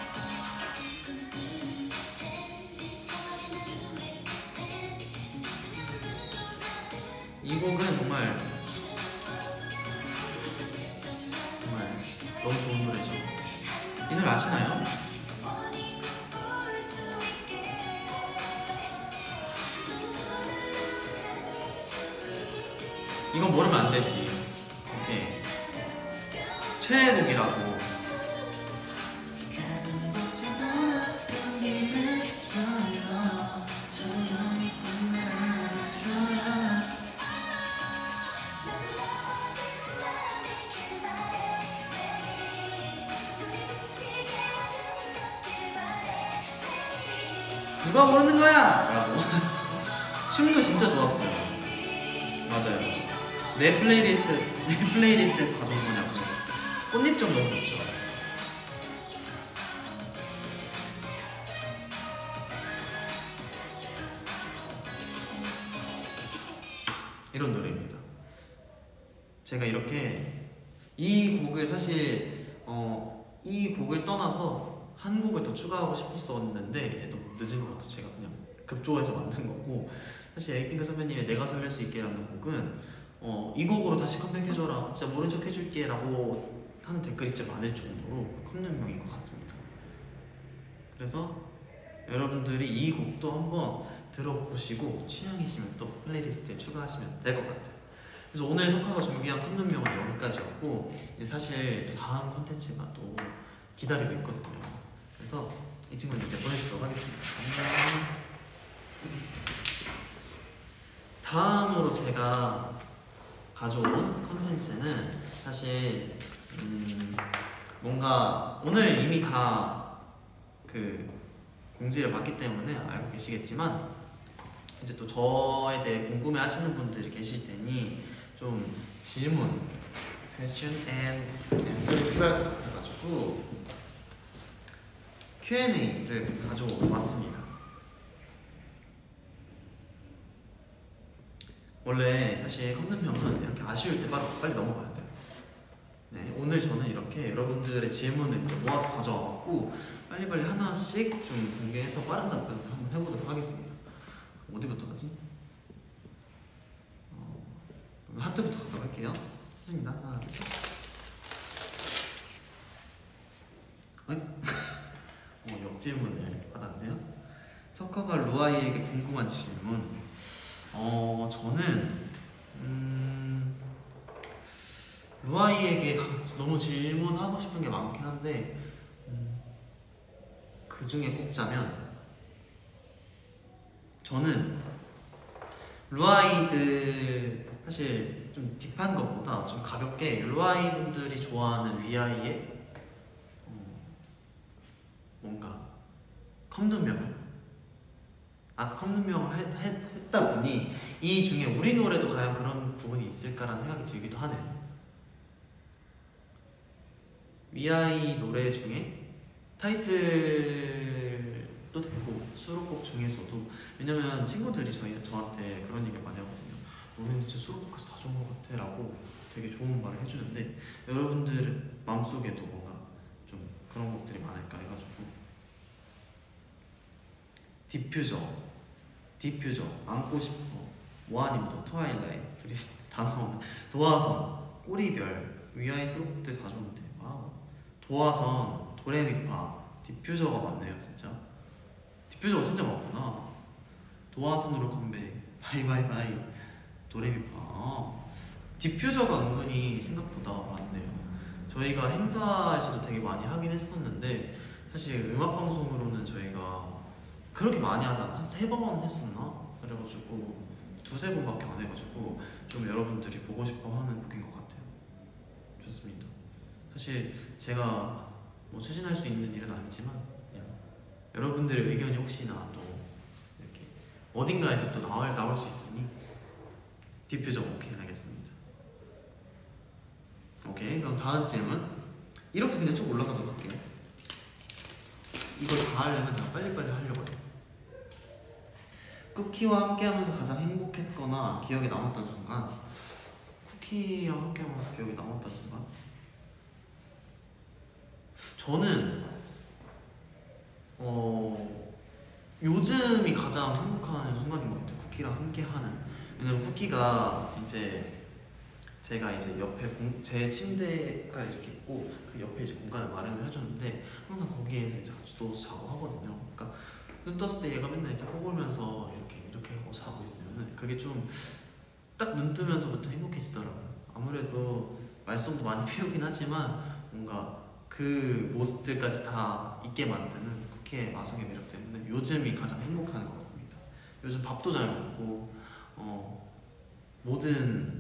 이 곡은 정말 너무 좋은 노래죠. 이 노래 아시나요? 이건 모르면 안 되지. 이게 최애곡이라고. 누가 모르는 거야? 라고. 춤도 진짜 좋았어요. 맞아요. 내 플레이리스트에서 가져온 거냐고. 꽃잎 좀 너무 좋죠. 이런 노래입니다. 제가 이렇게 이 곡을 사실 이 곡을 떠나서 한 곡을 더 추가하고 싶었었는데 이제 너무 늦은 것 같아서 제가 그냥 급조해서 만든 거고, 사실 에이핑크 선배님의 내가 설렐 수 있게라는 곡은 이 곡으로 다시 컴백해줘라, 진짜 모른 척 해줄게 라고 하는 댓글이 진짜 많을 정도로 컴런명인 것 같습니다. 그래서 여러분들이 이 곡도 한번 들어보시고 취향이시면 또 플레이리스트에 추가하시면 될 것 같아요. 그래서 오늘 석화가 준비한 컴런명은 여기까지였고, 이제 사실 또 다음 콘텐츠가 또 기다리고 있거든요. 그래서 이 친구는 이제 보내주도록 하겠습니다. 안녕. 다음으로 제가 가져온 콘텐츠는 사실 뭔가 오늘 이미 다 그 공지를 받기 때문에 알고 계시겠지만 이제 또 저에 대해 궁금해 하시는 분들이 계실 테니 좀 질문, question and answer를 해가지고 Q&A를 가져왔습니다. 원래 사실 컴런명은 이렇게 아쉬울 때 빨리 넘어가야 돼요. 네, 오늘 저는 이렇게 여러분들의 질문을 모아서 가져와갖고 빨리빨리 하나씩 좀 공개해서 빠른 답변을 한번 해보도록 하겠습니다. 어디부터 하지? 하트부터 가도록 할게요. 좋습니다. 하나, 둘, 셋. 역질문을 받았네요. 석화가 루아이에게 궁금한 질문. 저는 루아이에게 너무 질문하고 싶은 게 많긴 한데 그 중에 꼽자면 저는 루아이들 사실 좀 딥한 것보다 좀 가볍게 루아이 분들이 좋아하는 위아이의 뭔가 컴눈명을 컴눈명을 했다 보니 이 중에 우리 노래도 과연 그런 부분이 있을까라는 생각이 들기도 하네요. 위아이 노래 중에 타이틀도 되고 수록곡 중에서도, 왜냐면 친구들이 저한테 그런 얘기를 많이 하거든요. 너는 진짜 수록곡까지 다 좋은 것 같아 라고 되게 좋은 말을 해주는데, 여러분들 마음속에도 뭔가 좀 그런 곡들이 많을까 해가지고 디퓨저, 안고 싶어, 모아님도, 트와일라이트, 그리스 단원, 도화선, 꼬리별, 위아이 수록곡들 다 좋은데, 와우. 도화선, 도레미파, 디퓨저가 많네요. 진짜 디퓨저가 진짜 많구나. 도화선으로 컴백, 바이바이바이, 도레미파. 디퓨저가 은근히 생각보다 많네요. 저희가 행사에서도 되게 많이 하긴 했었는데 사실 음악방송으로는 저희가 그렇게 많이 하잖아. 한 3번 했었나? 그래가지고 2-3번밖에 안 해가지고 좀 여러분들이 보고 싶어하는 곡인 것 같아요. 좋습니다. 사실 제가 뭐 추진할 수 있는 일은 아니지만 그냥 여러분들의 의견이 혹시나 또 이렇게 어딘가에서 또 나올 수 있으니 디퓨저 오케이 하겠습니다. 오케이, 그럼 다음 질문 이렇게 그냥 쭉 올라가도록 할게요. 이걸 다 하려면 제가 빨리빨리 하려고 해요. 쿠키와 함께하면서 가장 행복했거나 기억에 남았던 순간. 쿠키랑 함께하면서 기억에 남았던 순간. 저는 요즘이 가장 행복한 순간인 것 같아요. 쿠키랑 함께하는. 왜냐면 쿠키가 이제 제가 이제 옆에 제 침대가 이렇게 있고 그 옆에 이제 공간을 마련을 해줬는데 항상 거기에서 이제 같이 누워서 자고 하거든요. 그러니까 눈 떴을 때 얘가 맨날 이렇게 꼬불면서 이렇게 하고 자고 있으면 그게 좀 딱 눈 뜨면서부터 행복해지더라고요. 아무래도 말썽도 많이 피우긴 하지만 뭔가 그 모습들까지 다 있게 만드는 쿠키의 마성의 매력 때문에 요즘이 가장 행복한 것 같습니다. 요즘 밥도 잘 먹고 모든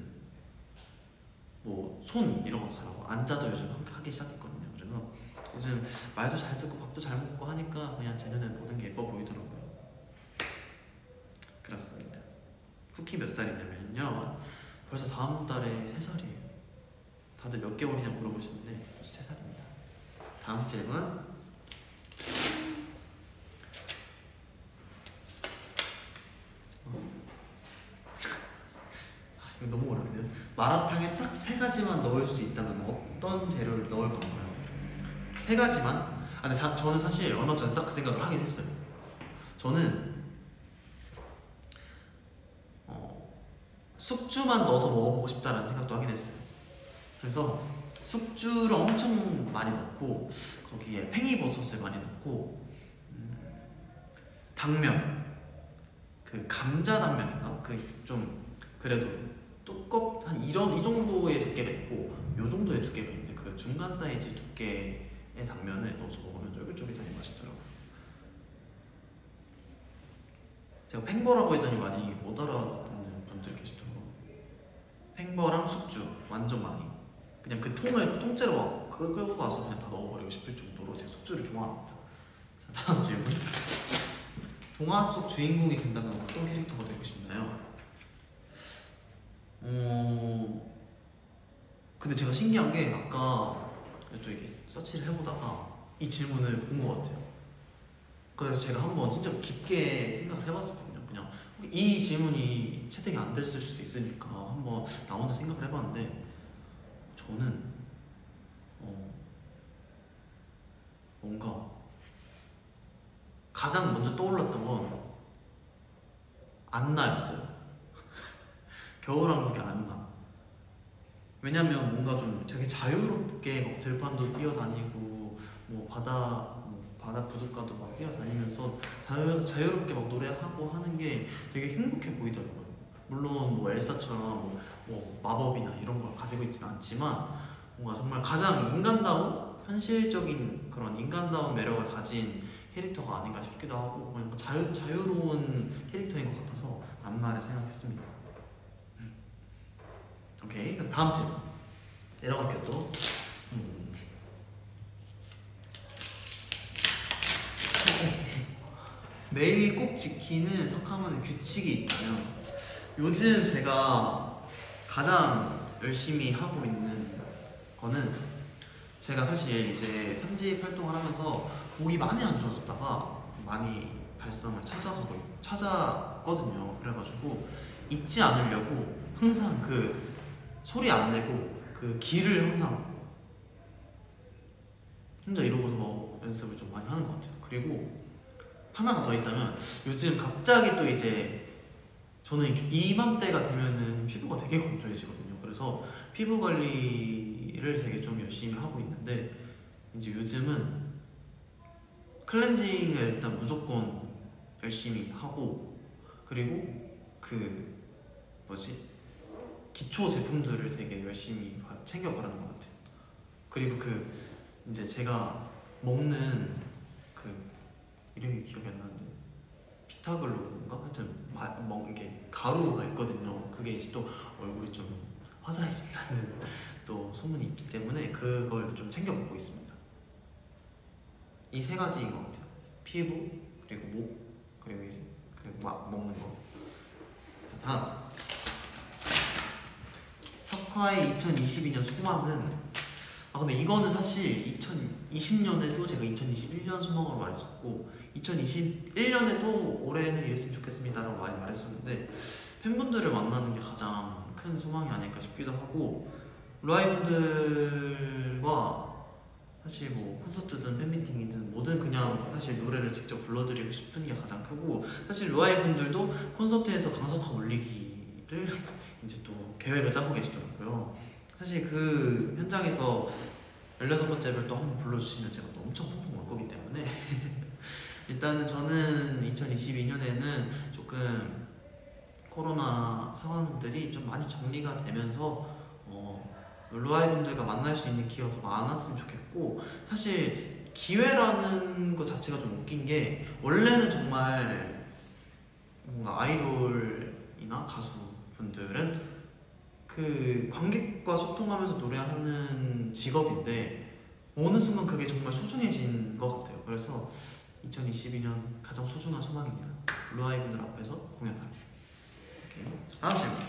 뭐 손 이런 거 잘하고 앉아도 요즘 하기 시작했거든요. 그래서 요즘 말도 잘 듣고 밥도 잘 먹고 하니까 그냥 제 눈에 모든 게 예뻐 보이더라고요. 그렇습니다. 쿠키 몇 살이냐면요, 벌써 다음 달에 3살이에요. 다들 몇 개월이냐 물어보시는데 3살입니다. 다음 질문. 이거 너무 어려운데요? 마라탕에 딱 3가지만 넣을 수 있다면 어떤 재료를 넣을 건가요? 3가지만? 아, 근데 저는 사실 얼마 전에 딱 그 생각을 하긴 했어요. 저는 숙주만 넣어서 먹어보고 싶다라는 생각도 하긴 했어요. 그래서 숙주를 엄청 많이 넣고 거기에 팽이버섯을 많이 넣고 당면, 그 감자 당면인가? 그 좀 그래도 한 이 정도의 두께가 있고 요 정도의 두께가 있는데 그 중간 사이즈 두께의 당면을 넣어서 먹으면 쫄깃쫄깃하게 맛있더라고요. 제가 팽버라고 했더니 많이 못 알아듣는 분들이 계시더라고요. 팽버랑 숙주 완전 많이 그냥 그 통을 통째로 막 끌고 가서 그냥 다 넣어버리고 싶을 정도로 제가 숙주를 좋아합니다. 자, 다음 질문. 동화 속 주인공이 된다면 어떤 캐릭터가 되고 싶나요? 근데 제가 신기한 게 아까 또 이게 서치를 해보다가 이 질문을 본 것 같아요. 그래서 제가 한번 진짜 깊게 생각을 해봤었거든요. 그냥 이 질문이 채택이 안 됐을 수도 있으니까 한번 나 혼자 생각을 해봤는데 저는 뭔가 가장 먼저 떠올랐던 건 안나였어요. 겨울왕국의 안나. 왜냐면 뭔가 좀 되게 자유롭게 막 들판도 뛰어다니고 뭐 바다 부둣가도 막 뛰어다니면서 자유롭게 막 노래하고 하는 게 되게 행복해 보이더라고요. 물론 뭐 엘사처럼 뭐 마법이나 이런 걸 가지고 있지는 않지만 뭔가 정말 가장 인간다운 현실적인 그런 인간다운 매력을 가진 캐릭터가 아닌가 싶기도 하고 그냥 자유로운 캐릭터인 것 같아서 안나를 생각했습니다. 오케이, 그럼 다음 질문 내려갈게요. 또 매일 꼭 지키는 석하모니 규칙이 있다면 요즘 제가 가장 열심히 하고 있는 거는 제가 사실 이제 3집 활동을 하면서 목이 많이 안 좋아졌다가 많이 발성을 찾았거든요. 그래가지고 잊지 않으려고 항상 그 소리 안 내고 그 기를 항상 혼자 이러고서 연습을 좀 많이 하는 것 같아요. 그리고 하나가 더 있다면 요즘 갑자기 또 이제 저는 이맘때가 되면은 피부가 되게 건조해지거든요. 그래서 피부 관리를 되게 좀 열심히 하고 있는데 이제 요즘은 클렌징을 일단 무조건 열심히 하고 그리고 그 기초 제품들을 되게 열심히 챙겨 바르는 것 같아요. 그리고 그 이제 제가 먹는 그 이름이 기억이 안 나는데 비타글로인가? 하여튼 이게 가루가 있거든요. 그게 이제 또 얼굴이 좀 화사해진다는 또 소문이 있기 때문에 그걸 좀 챙겨 먹고 있습니다. 이 3가지인 것 같아요. 피부 그리고 목 그리고 이제 먹는 거. 자, 다음 석화의 2022년 소망은 아 근데 이거는 사실 2020년에도 제가 2021년 소망으로 말했었고 2021년에도 올해는 이랬으면 좋겠습니다라고 많이 말했었는데 팬분들을 만나는 게 가장 큰 소망이 아닐까 싶기도 하고 루아이분들과 사실 뭐 콘서트든 팬미팅이든 뭐든 그냥 사실 노래를 직접 불러드리고 싶은 게 가장 크고 사실 루아이분들도 콘서트에서 강석화 올리기를 이제 또 계획을 짜고 계시더라고요. 사실 그 현장에서 16번째를 또 한번 불러주시면 제가 또 엄청 펑펑 올 거기 때문에 일단은 저는 2022년에는 조금 코로나 상황들이 좀 많이 정리가 되면서 루아이분들과 만날 수 있는 기회가 더 많았으면 좋겠고 사실 기회라는 것 자체가 좀 웃긴 게 원래는 정말 뭔가 아이돌이나 가수분들은 그 관객과 소통하면서 노래하는 직업인데 어느 순간 그게 정말 소중해진 것 같아요. 그래서 2022년 가장 소중한 소망입니다. 루아이분들 앞에서 공연하기. 다음 질문.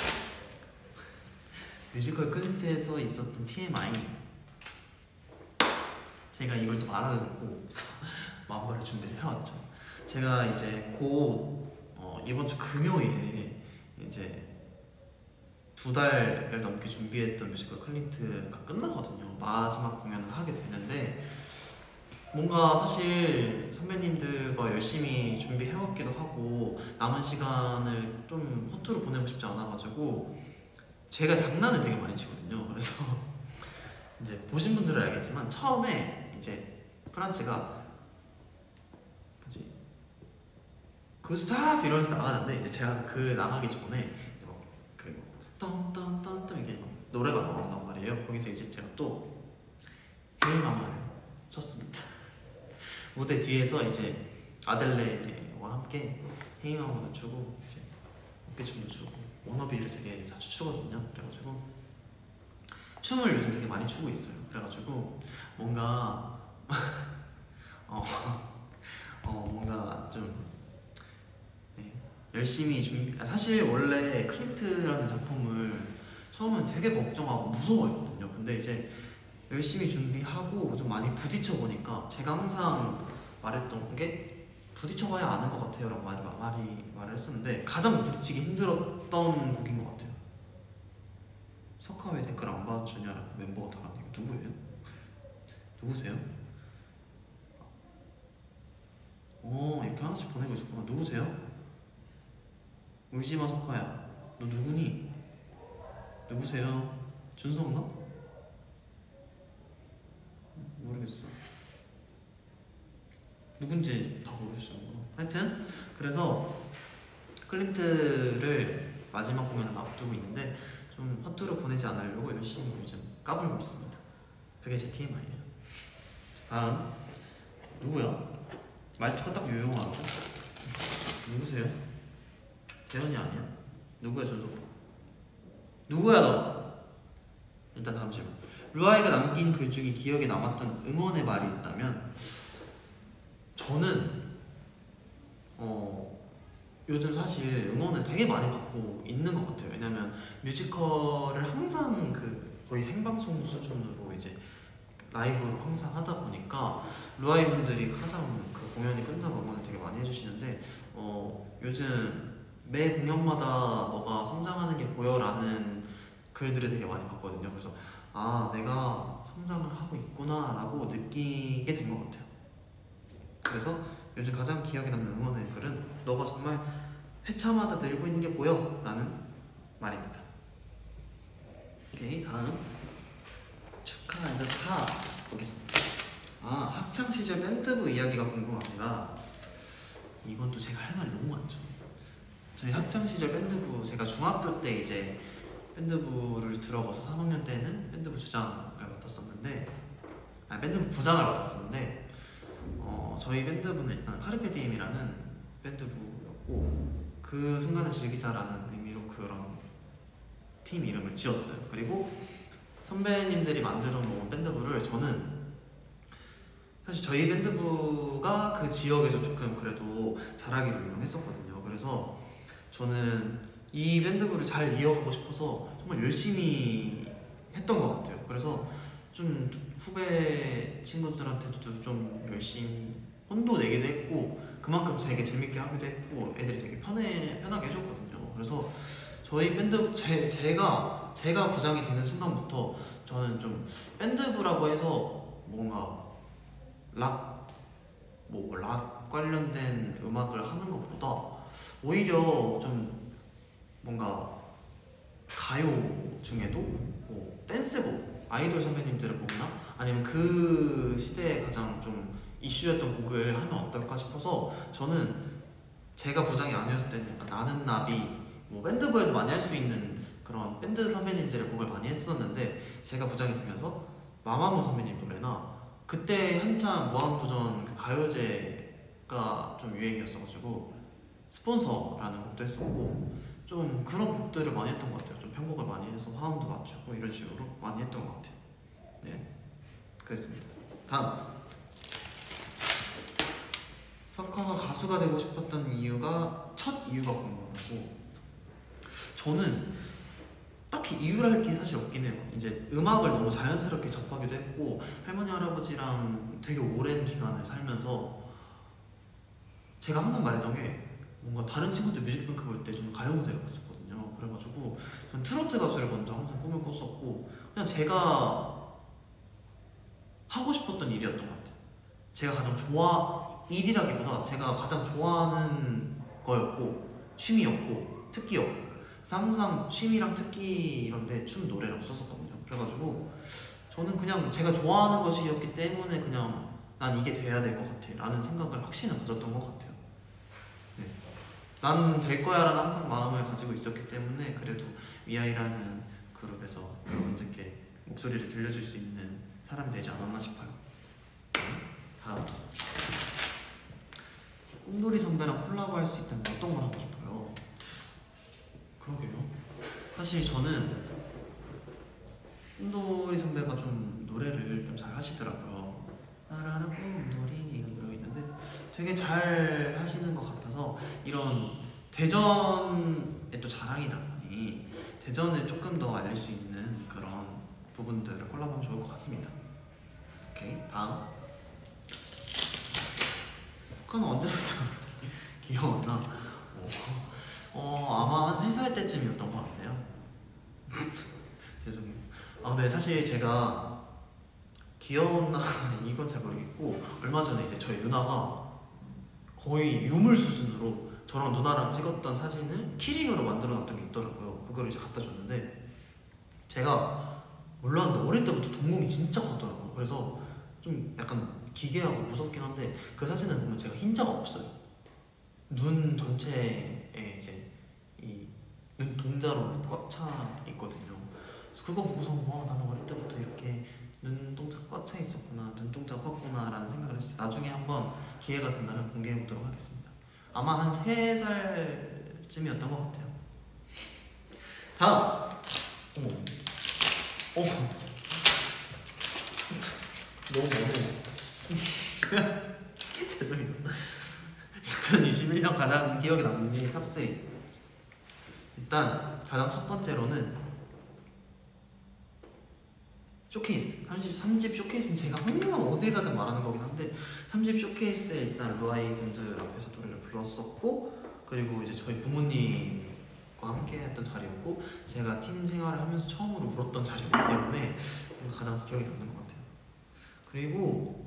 뮤지컬 클립트에서 있었던 TMI. 제가 이걸 또 말하려고 마음가를 준비를 해왔죠. 제가 이제 곧 이번 주 금요일에 이제 2달을 넘게 준비했던 뮤지컬 클립트가 끝나거든요. 마지막 공연을 하게 되는데 뭔가 사실 선배님들과 열심히 준비해왔기도 하고 남은 시간을 좀 허투루 보내고 싶지 않아가지고 제가 장난을 되게 많이 치거든요. 그래서 이제 보신 분들은 알겠지만 처음에 이제 프란츠가 뭐지 스탑 이러면서 나가는데 이제 제가 그 나가기 전에 그 딴딴딴딴 이게 노래가 나온단 말이에요. 거기서 이제 제가 또 헤이마마를 쳤습니다. 무대 뒤에서 이제 아델레와 함께 헤이마마도 추고 이제 어깨춤도 추고 워너비를 되게 자주 추거든요. 그래가지고 춤을 요즘 되게 많이 추고 있어요. 그래가지고 뭔가 뭔가 좀 네, 열심히 사실 원래 클립트라는 작품을 처음엔 되게 걱정하고 무서워했거든요. 근데 이제 열심히 준비하고 좀 많이 부딪혀 보니까 제가 항상 말했던 게 부딪혀봐야 아는 것 같아요 라고 말을 했었는데 가장 부딪히기 힘들었던 곡인 것 같아요. 석화 왜 댓글 안 봐주냐라고 멤버가 달았는데 이거 누구예요? 누구세요? 이렇게 하나씩 보내고 있었구나. 누구세요? 울지마 석화야 너 누구니? 누구세요? 준성가? 모르겠어. 누군지 다 모르시는구나. 하여튼 그래서 클림트를 마지막 공연을 앞두고 있는데 좀 허투루 보내지 않으려고 열심히 요즘 까불고 있습니다. 그게 제 TMI예요. 다음 누구야? 말투가 딱 유용하고. 누구세요? 재현이 아니야? 누구야 준석? 누구야 너? 일단 다음 질문. 루아이가 남긴 글 중에 기억에 남았던 응원의 말이 있다면 저는 요즘 사실 응원을 되게 많이 받고 있는 것 같아요. 왜냐면 뮤지컬을 항상 거의 생방송 수준으로 이제 라이브로 항상 하다 보니까 루아이 분들이 가장 그 공연이 끝나고 응원을 되게 많이 해주시는데 요즘 매 공연마다 너가 성장하는 게 보여라는 글들을 되게 많이 봤거든요. 그래서 아 내가 성장을 하고 있구나 라고 느끼게 된 것 같아요. 그래서 요즘 가장 기억에 남는 응원의 글은 너가 정말 회차마다 늘고 있는 게 보여 라는 말입니다. 오케이 다음 축하해서 4 보겠습니다. 학창시절 밴드부 이야기가 궁금합니다. 이건 또 제가 할 말이 너무 많죠. 저희 학창시절 밴드부 제가 중학교 때 이제 밴드부를 들어가서 3학년 때는 밴드부 주장을 맡았었는데 밴드부 부장을 맡았었는데 저희 밴드부는 일단 카르페디엠이라는 밴드부였고 그 순간을 즐기자라는 의미로 그런 팀 이름을 지었어요. 그리고 선배님들이 만들어 놓은 밴드부를 저는 사실 저희 밴드부가 그 지역에서 조금 그래도 잘하기로 유명했었거든요. 그래서 저는 이 밴드부를 잘 이어가고 싶어서 정말 열심히 했던 것 같아요. 그래서 좀 후배 친구들한테도 좀 열심히 혼도 내기도 했고 그만큼 되게 재밌게 하기도 했고 애들이 되게 편하게 해줬거든요. 그래서 저희 밴드 제가 부장이 되는 순간부터 저는 좀 밴드부라고 해서 뭔가 락 관련된 음악을 하는 것보다 오히려 좀 뭔가 가요 중에도 뭐 댄스곡 아이돌 선배님들을 보거나 아니면 그 시대에 가장 좀 이슈였던 곡을 하면 어떨까 싶어서 저는 제가 부장이 아니었을 때는 약간 나는 나비 뭐 밴드부에서 많이 할 수 있는 그런 밴드 선배님들의 곡을 많이 했었는데 제가 부장이 되면서 마마무 선배님 노래나 그때 한참 무한도전 그 가요제가 좀 유행이었어가지고 스폰서라는 곡도 했었고 좀 그런 곡들을 많이 했던 것 같아요. 좀 편곡을 많이 해서 화음도 맞추고 이런 식으로 많이 했던 것 같아요. 네, 그랬습니다. 다음, 석화가 가수가 되고 싶었던 이유가 첫 이유가 궁금하고 저는 딱히 이유랄 게 사실 없긴 해요. 이제 음악을 너무 자연스럽게 접하기도 했고 할머니 할아버지랑 되게 오랜 기간을 살면서 제가 항상 말했던 게 뭔가 다른 친구들 뮤직뱅크 볼 때 좀 가요 무대를 봤었거든요. 그래가지고 전 트로트 가수를 먼저 항상 꿈을 꿨었고 그냥 제가 하고 싶었던 일이었던 것 같아요. 제가 가장 일이라기보다 제가 가장 좋아하는 거였고 취미였고 특기였고 그래서 항상 취미랑 특기 이런데 춤 노래를 썼었거든요. 그래가지고 저는 그냥 제가 좋아하는 것이었기 때문에 그냥 난 이게 돼야 될 것 같아 라는 생각을 확신을 가졌던 것 같아요. 네. 난 될 거야 라는 항상 마음을 가지고 있었기 때문에 그래도 위아이라는 그룹에서 여러분들께 목소리를 들려줄 수 있는 사람이 되지 않았나 싶어요. 네. 다음, 꿈돌이 선배랑 콜라보 할 수 있다면 어떤 걸 하고 싶어요? 그러게요. 사실 저는 꿈돌이 선배가 좀 노래를 좀 잘 하시더라고요. 나라는 꿈돌이 이런 노래가 있는데 되게 잘 하시는 것 같아서 이런 대전에 또 자랑이 나니 대전을 조금 더 알릴 수 있는 그런 부분들을 콜라보하면 좋을 것 같습니다. 오케이, 다음. 그건 언제부터 기억나? 아마 한 3살 때쯤이었던 것 같아요. 죄송해요. 근데 사실 제가 귀여웠나 이건 잘 모르겠고 얼마 전에 이제 저희 누나가 거의 유물 수준으로 저랑 누나랑 찍었던 사진을 키링으로 만들어 놨던 게 있더라고요. 그거를 이제 갖다 줬는데 제가 몰랐는데 어릴 때부터 동공이 진짜 컸더라고요. 그래서 좀 약간 기괴하고 무섭긴 한데 그 사진을 보면 제가 흰자가 없어요. 눈 전체에 이제 이 눈동자로 꽉 차 있거든요. 그래서 그거 보고서 나는 어릴 때부터 이렇게 눈동자 꽉 차 있었구나, 눈동자 컸구나 라는 생각을 했어요. 나중에 한번 기회가 된다면 공개해 보도록 하겠습니다. 아마 한 3살쯤이었던 것 같아요. 다음! 어머 너무 어려워. 죄송해요. 2021년 가장 기억에 남는 일 탑3. 일단 가장 첫 번째로는 쇼케이스 30 쇼케이스는 제가 항상 어딜 가든 말하는 거긴 한데 30 쇼케이스에 일단 루아이 분들 앞에서 노래를 불렀었고 그리고 이제 저희 부모님과 함께 했던 자리였고 제가 팀 생활을 하면서 처음으로 울었던 자리였기 때문에 가장 기억에 남는 것 같아요. 그리고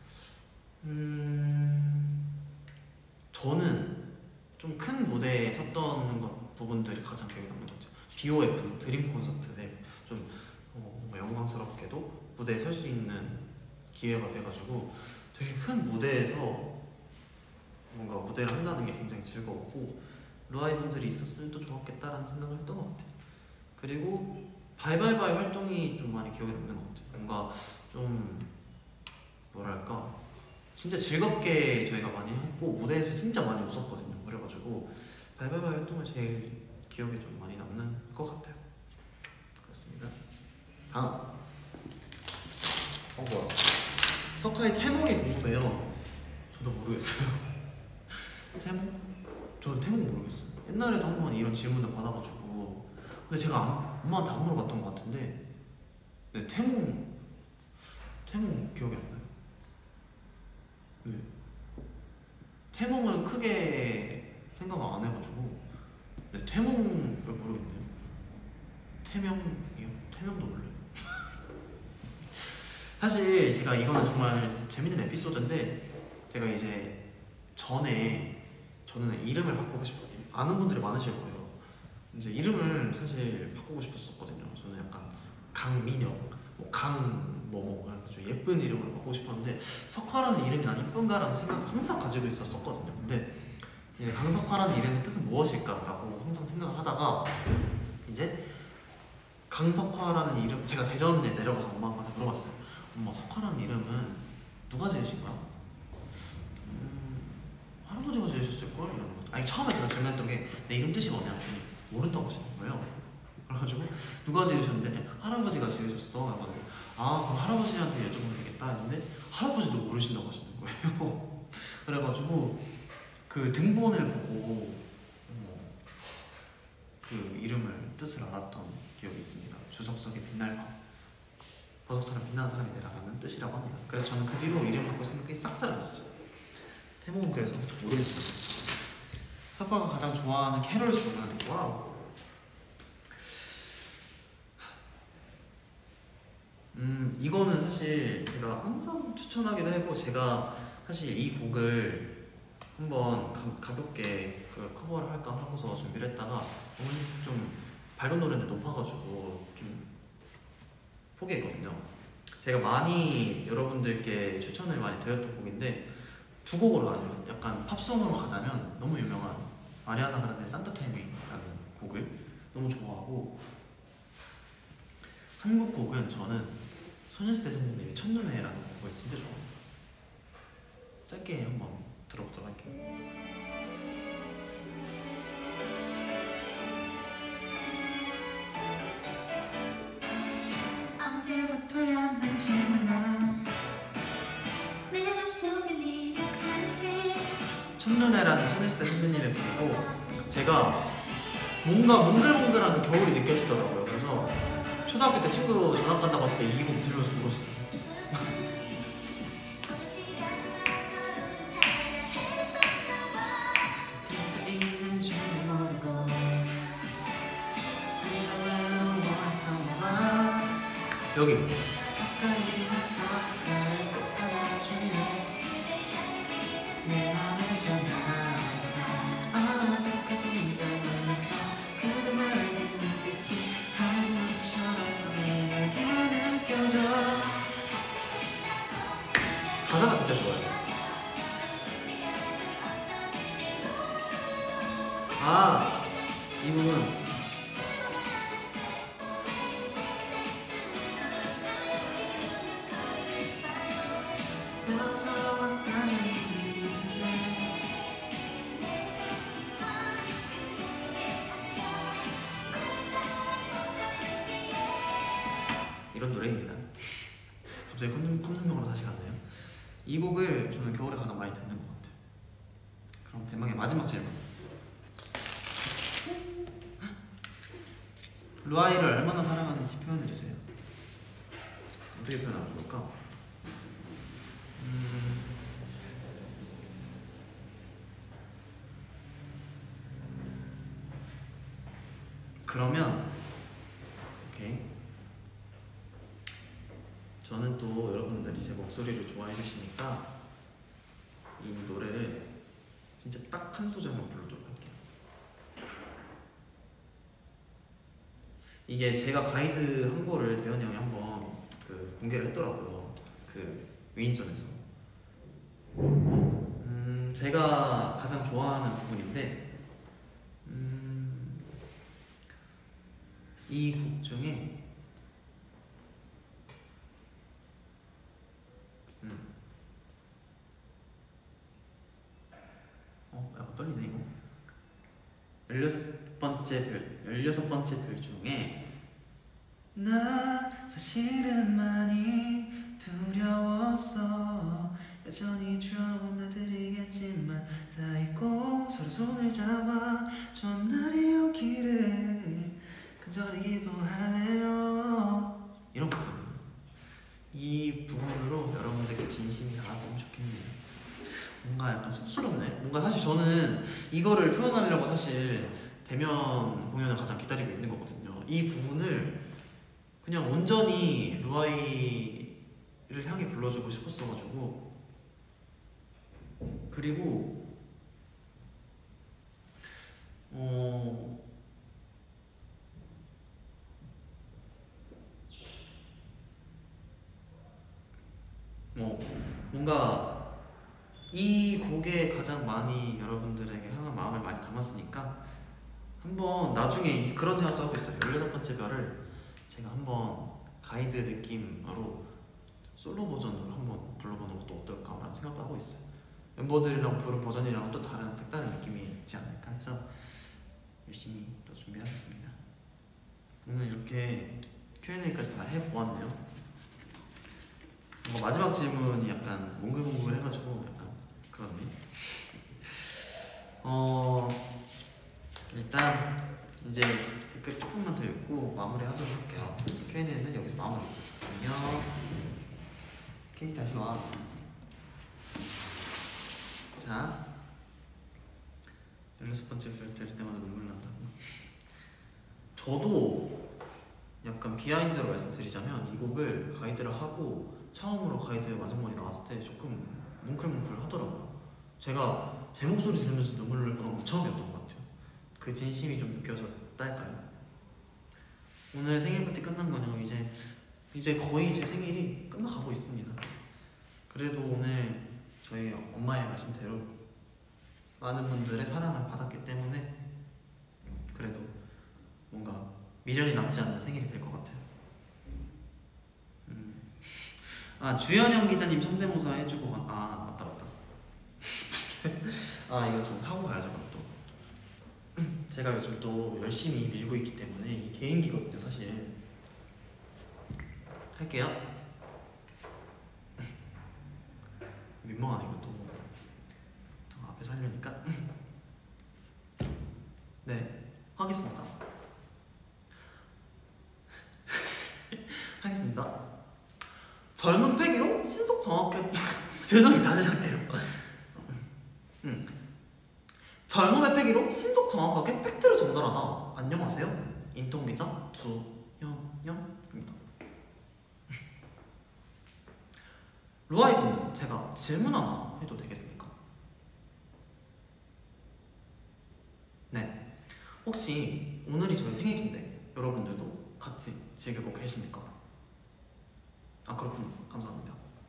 저는 좀 큰 무대에 섰던 부분들이 가장 기억에 남는 것 같아요. BOF 드림 콘서트에 좀 뭔가 영광스럽게도 무대에 설 수 있는 기회가 돼가지고 되게 큰 무대에서 뭔가 무대를 한다는 게 굉장히 즐거웠고 루아이 분들이 있었으면 또 좋았겠다라는 생각을 했던 것 같아요. 그리고 바이바이바이 활동이 좀 많이 기억에 남는 것 같아요. 뭔가 좀 뭐랄까 진짜 즐겁게 저희가 많이 했고 무대에서 진짜 많이 웃었거든요. 그래가지고 바이바이바이 활동을 제일 기억에 좀 많이 남는 것 같아요. 그렇습니다. 다음. 뭐야? 석하의 태몽이 궁금해요. 저도 모르겠어요. 태몽? 저는 태몽 모르겠어요. 옛날에도 한번 이런 질문을 받아가지고 근데 제가 엄마한테 안 물어봤던 것 같은데 네, 태몽 크게 생각을 안 해가지고. 근데 태몽을 모르겠네요. 태명이요? 태명도 몰라요. 사실 제가 이거는 정말 재밌는 에피소드인데, 제가 이제 저는 이름을 바꾸고 싶어요. 아는 분들이 많으실 거예요. 이제 이름을 사실 바꾸고 싶었었거든요. 저는 약간 강민혁, 뭐 강뭐뭐 좀 예쁜 이름으로 바꾸고 싶었는데, 석화라는 이름이 난 이쁜가라는 생각을 항상 가지고 있었거든요. 근데 이제 강석화라는 이름의 뜻은 무엇일까라고 항상 생각을 하다가, 이제 강석화라는 이름, 제가 대전에 내려가서 엄마한테 물어봤어요. 엄마, 석화라는 이름은 누가 지으신 거야? 할아버지가 지으셨을걸? 이러는 거죠. 아니, 처음에 제가 질문했던 게 내 이름 뜻이 뭐냐 했더니 모른다고 하시는 거예요. 그래가지고 누가 지으셨는데 할아버지가 지으셨어. 하고, 아, 그럼 할아버지한테 여쭤보면 되겠다 했는데 할아버지도 모르신다고 하시는 거예요. 그래가지고 그 등본을 보고 그 이름을 뜻을 알았던 기억이 있습니다. 주석석의 빛날 밤, 보석처럼 빛나는 사람이 되라라는 뜻이라고 합니다. 그래서 저는 그 뒤로 이름 바꿀 생각이 싹 사라졌어요. 태몽은 그래서 모르겠어요. 석화가 가장 좋아하는 캐롤송은, 와우. 이거는 사실 제가 항상 추천하기도 하고, 제가 사실 이 곡을 한번 가볍게 그 커버를 할까 하고서 준비를 했다가 좀 밝은 노래인데 높아가지고 좀 포기했거든요. 제가 많이 여러분들께 추천을 많이 드렸던 곡인데, 두 곡으로 나뉘어요. 약간 팝송으로 가자면 너무 유명한 아리아나 그란데의 산타 타이밍이라는 곡을 너무 좋아하고, 한국 곡은 저는 소녀시대 선배님의 첫눈에라는 곡을 진짜 좋아합니다. 짧게 한번 들어보도록 할게요. 언제부터였는지 몰라 내 맘속에 네가 가득해. 첫눈에라는 소녀시대 선배님의 곡이고, 제가 뭔가 몽글몽글한 그 겨울이 느껴지더라고요. 그래서 초등학교 때 친구 전학 간다고 했을 때 이 곡 들으면서 울었어요. 여기 가사가 진짜 좋아요. 아, 이 부분 이런 노래입니다. 갑자기 컴퓨터명으로 다시 갔네요. 이 곡을 저는 겨울에 가장 많이 듣는 것 같아요. 그럼 대망의 마지막 질문. 루아이를 얼마나 사랑하는지 표현해주세요. 어떻게 표현하면 좋을까? 그러면 오케이. 저는 또 여러분들이 제 목소리를 좋아해 주시니까 이 노래를 진짜 딱 한 소절만 부르도록 할게요. 이게 제가 가이드 한 거를 대현이 형이 한번 그 공개를 했더라고요. 그 위인전에서. 제가 가장 좋아하는 부분인데, 이 곡 중에 약간 떨리네 이거. 16번째 별 중에 나 사실은 많이 두려웠어. 여전히 좋은 날들이겠지만 다 잊고 서로 손을 잡아 좋은 날이 오기를 간절히 기도할래요. 이런 부분. 이 부분으로 여러분들께 진심이 닿았으면 좋겠네요. 뭔가 약간 쑥스럽네. 뭔가 사실 저는 이거를 표현하려고 사실 대면 공연을 가장 기다리고 있는 거거든요. 이 부분을 그냥 온전히 루아이를 향해 불러주고 싶었어가지고. 그리고 뭔가 이 곡에 가장 많이 여러분들에게 향한 마음을 많이 담았으니까 한번 나중에 그런 생각도 하고 있어요. 16번째 별을 제가 한번 가이드 느낌으로 솔로 버전으로 한번 불러보는 것도 어떨까라는 생각도 하고 있어요. 멤버들이랑 부른 버전이랑 또 다른 색다른 느낌이 있지 않을까 해서 열심히 또 준비하겠습니다. 오늘 이렇게 Q&A까지 다 해보았네요. 마지막 질문이 약간 몽글몽글 해가지고 약간 그렇네. 일단 이제 댓글 조금만 더 읽고 마무리하도록 할게요. Q&A는 여기서 마무리. 안녕. 오케이, 다시 와. 자, 16번째 별 들을 때마다 눈물 난다고. 저도 약간 비하인드로 말씀드리자면 이 곡을 가이드를 하고 처음으로 가이드 마지막에 나왔을 때 조금 뭉클뭉클 하더라고요. 제가 제 목소리 들으면서 눈물 날 뻔한 건 처음이었던 것 같아요. 그 진심이 좀 느껴졌달까요? 오늘 생일 파티 끝난 거냐고. 이제 거의 제 생일이 끝나가고 있습니다. 그래도 오늘 저희 엄마의 말씀대로 많은 분들의 사랑을 받았기 때문에 그래도 뭔가 미련이 남지 않는 생일이 될 것 같아요. 주현영 기자님 성대모사 해주고 맞다. 이거 좀 하고 가야죠. 그럼 또 제가 요즘 또 열심히 밀고 있기 때문에 이 개인기거든요 사실. 할게요. 민망하네 이것도. 앞에서 하려니까. 네, 하겠습니다. 하겠습니다. 젊은 패기로 신속 정확하게 죄송해요, 다시 할게요. 젊음의 패기로 신속 정확하게 팩트를 전달하다. 안녕하세요, 인턴기자 주현영입니다. 루아이분, 제가 질문 하나 해도 되겠습니까? 네, 혹시 오늘이 저희 생일인데 여러분들도 같이 즐기고 계십니까? 그렇군요. 감사합니다.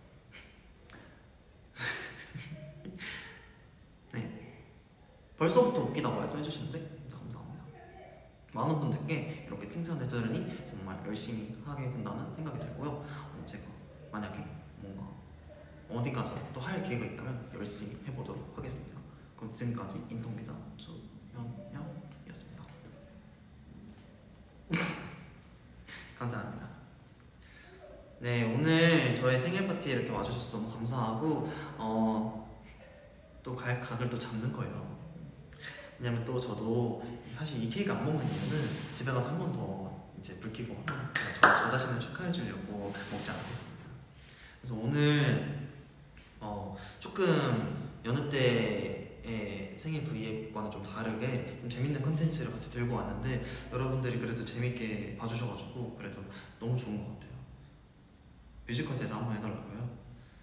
네, 벌써부터 웃기다고 말씀해주시는데 진짜 감사합니다. 많은 분들께 이렇게 칭찬을 들으니 정말 열심히 하게 된다는 생각이 들고요. 제가 만약에 뭔가 어디 가서 또 할 기회가 있다면 열심히 해보도록 하겠습니다. 그럼 지금까지 인턴기자 주현영이었습니다. 감사합니다. 네, 오늘 저의 생일 파티에 이렇게 와주셔서 너무 감사하고 또 갈 각을 또 잡는 거예요. 왜냐면 또 저도 사실 이 케이크 안 먹는 이유는 집에 가서 한 번 더 이제 불 켜고 저 자신을 축하해 주려고 먹지 않겠습니다. 그래서 오늘 조금 여느 때의 생일 V앱과는 좀 다르게 좀 재밌는 컨텐츠를 같이 들고 왔는데 여러분들이 그래도 재밌게 봐주셔가지고 그래도 너무 좋은 것 같아요. 뮤지컬 대사 한번 해달라고요?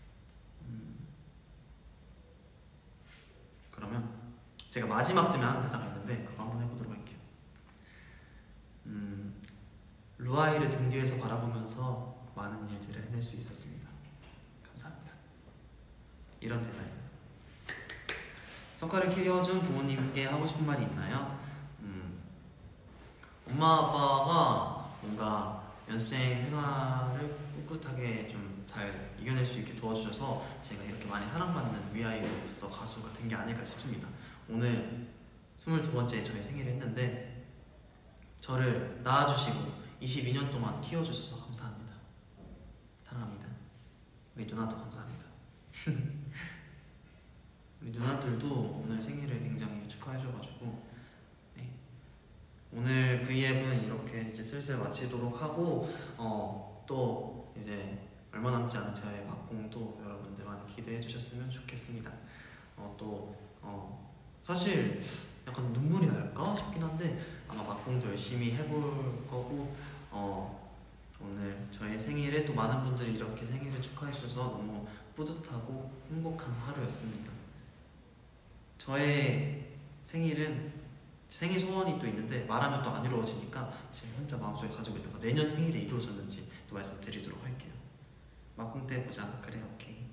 그러면 제가 마지막쯤에 하는 대사가 있는데 그거 한번 해보도록 할게요. 루아이를 등 뒤에서 바라보면서 많은 일들을 해낼 수 있었습니다. 감사합니다. 이런 대사예요. 석가를 키워준 부모님께 하고 싶은 말이 있나요? 엄마 아빠가 뭔가 연습생 생활을 꿋꿋하게 좀 잘 이겨낼 수 있게 도와주셔서 제가 이렇게 많이 사랑받는 위아이로서 가수가 된 게 아닐까 싶습니다. 오늘 22번째 저의 생일을 했는데 저를 낳아주시고 22년 동안 키워주셔서 감사합니다. 사랑합니다. 우리 누나도 감사합니다. 우리 누나들도 오늘 생일을 굉장히 축하해줘가지고 네. 오늘 V앱은 이렇게 이제 슬슬 마치도록 하고 또 이제 얼마 남지 않은 저의 막공도 여러분들 많이 기대해 주셨으면 좋겠습니다. 사실 약간 눈물이 날까 싶긴 한데 아마 막공도 열심히 해볼 거고 오늘 저의 생일에 또 많은 분들이 이렇게 생일을 축하해 주셔서 너무 뿌듯하고 행복한 하루였습니다. 저의 생일은 생일 소원이 또 있는데 말하면 또 안 이루어지니까 지금 혼자 마음속에 가지고 있다가 내년 생일에 이루어졌는지 또 말씀드리도록 할게요. 막공 때 보자. 그래, 오케이.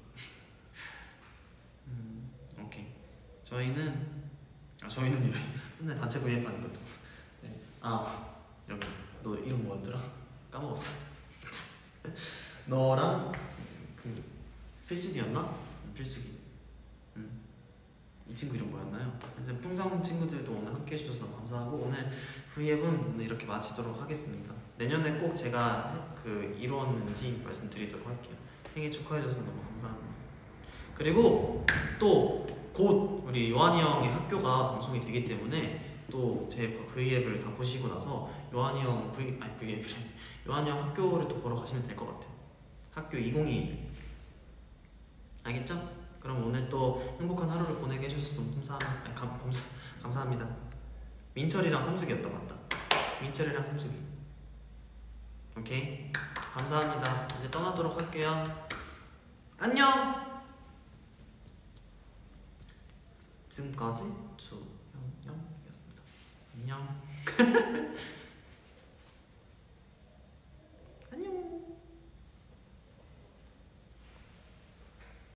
오케이. 저희는 이래. 맨날 단체 브이앱 하는 것도. 네. 여기 너 이름 뭐였더라? 까먹었어. 너랑 그 필수기였나? 필수기. 이 친구 이름 뭐였나요? 이제 풍성 친구들도 오늘 함께 해주셔서 너무 감사하고 오늘 브이앱은 오늘 이렇게 마치도록 하겠습니다. 내년에 꼭 제가 이루었는지 말씀드리도록 할게요. 생일 축하해줘서 너무 감사합니다. 그리고 또 곧 우리 요한이 형의 학교가 방송이 되기 때문에 또 제 브이앱을 다 보시고 나서 요한이 형 요한이 형 학교를 또 보러 가시면 될 것 같아요. 학교 2021 알겠죠? 그럼 오늘 또 행복한 하루를 보내게 해주셔서 너무 감사합니다. 민철이랑 삼숙이었다. 맞다. 민철이랑 삼숙이. 오케이. 감사합니다. 이제 떠나도록 할게요. 안녕. 지금까지 주영영이었습니다. 안녕.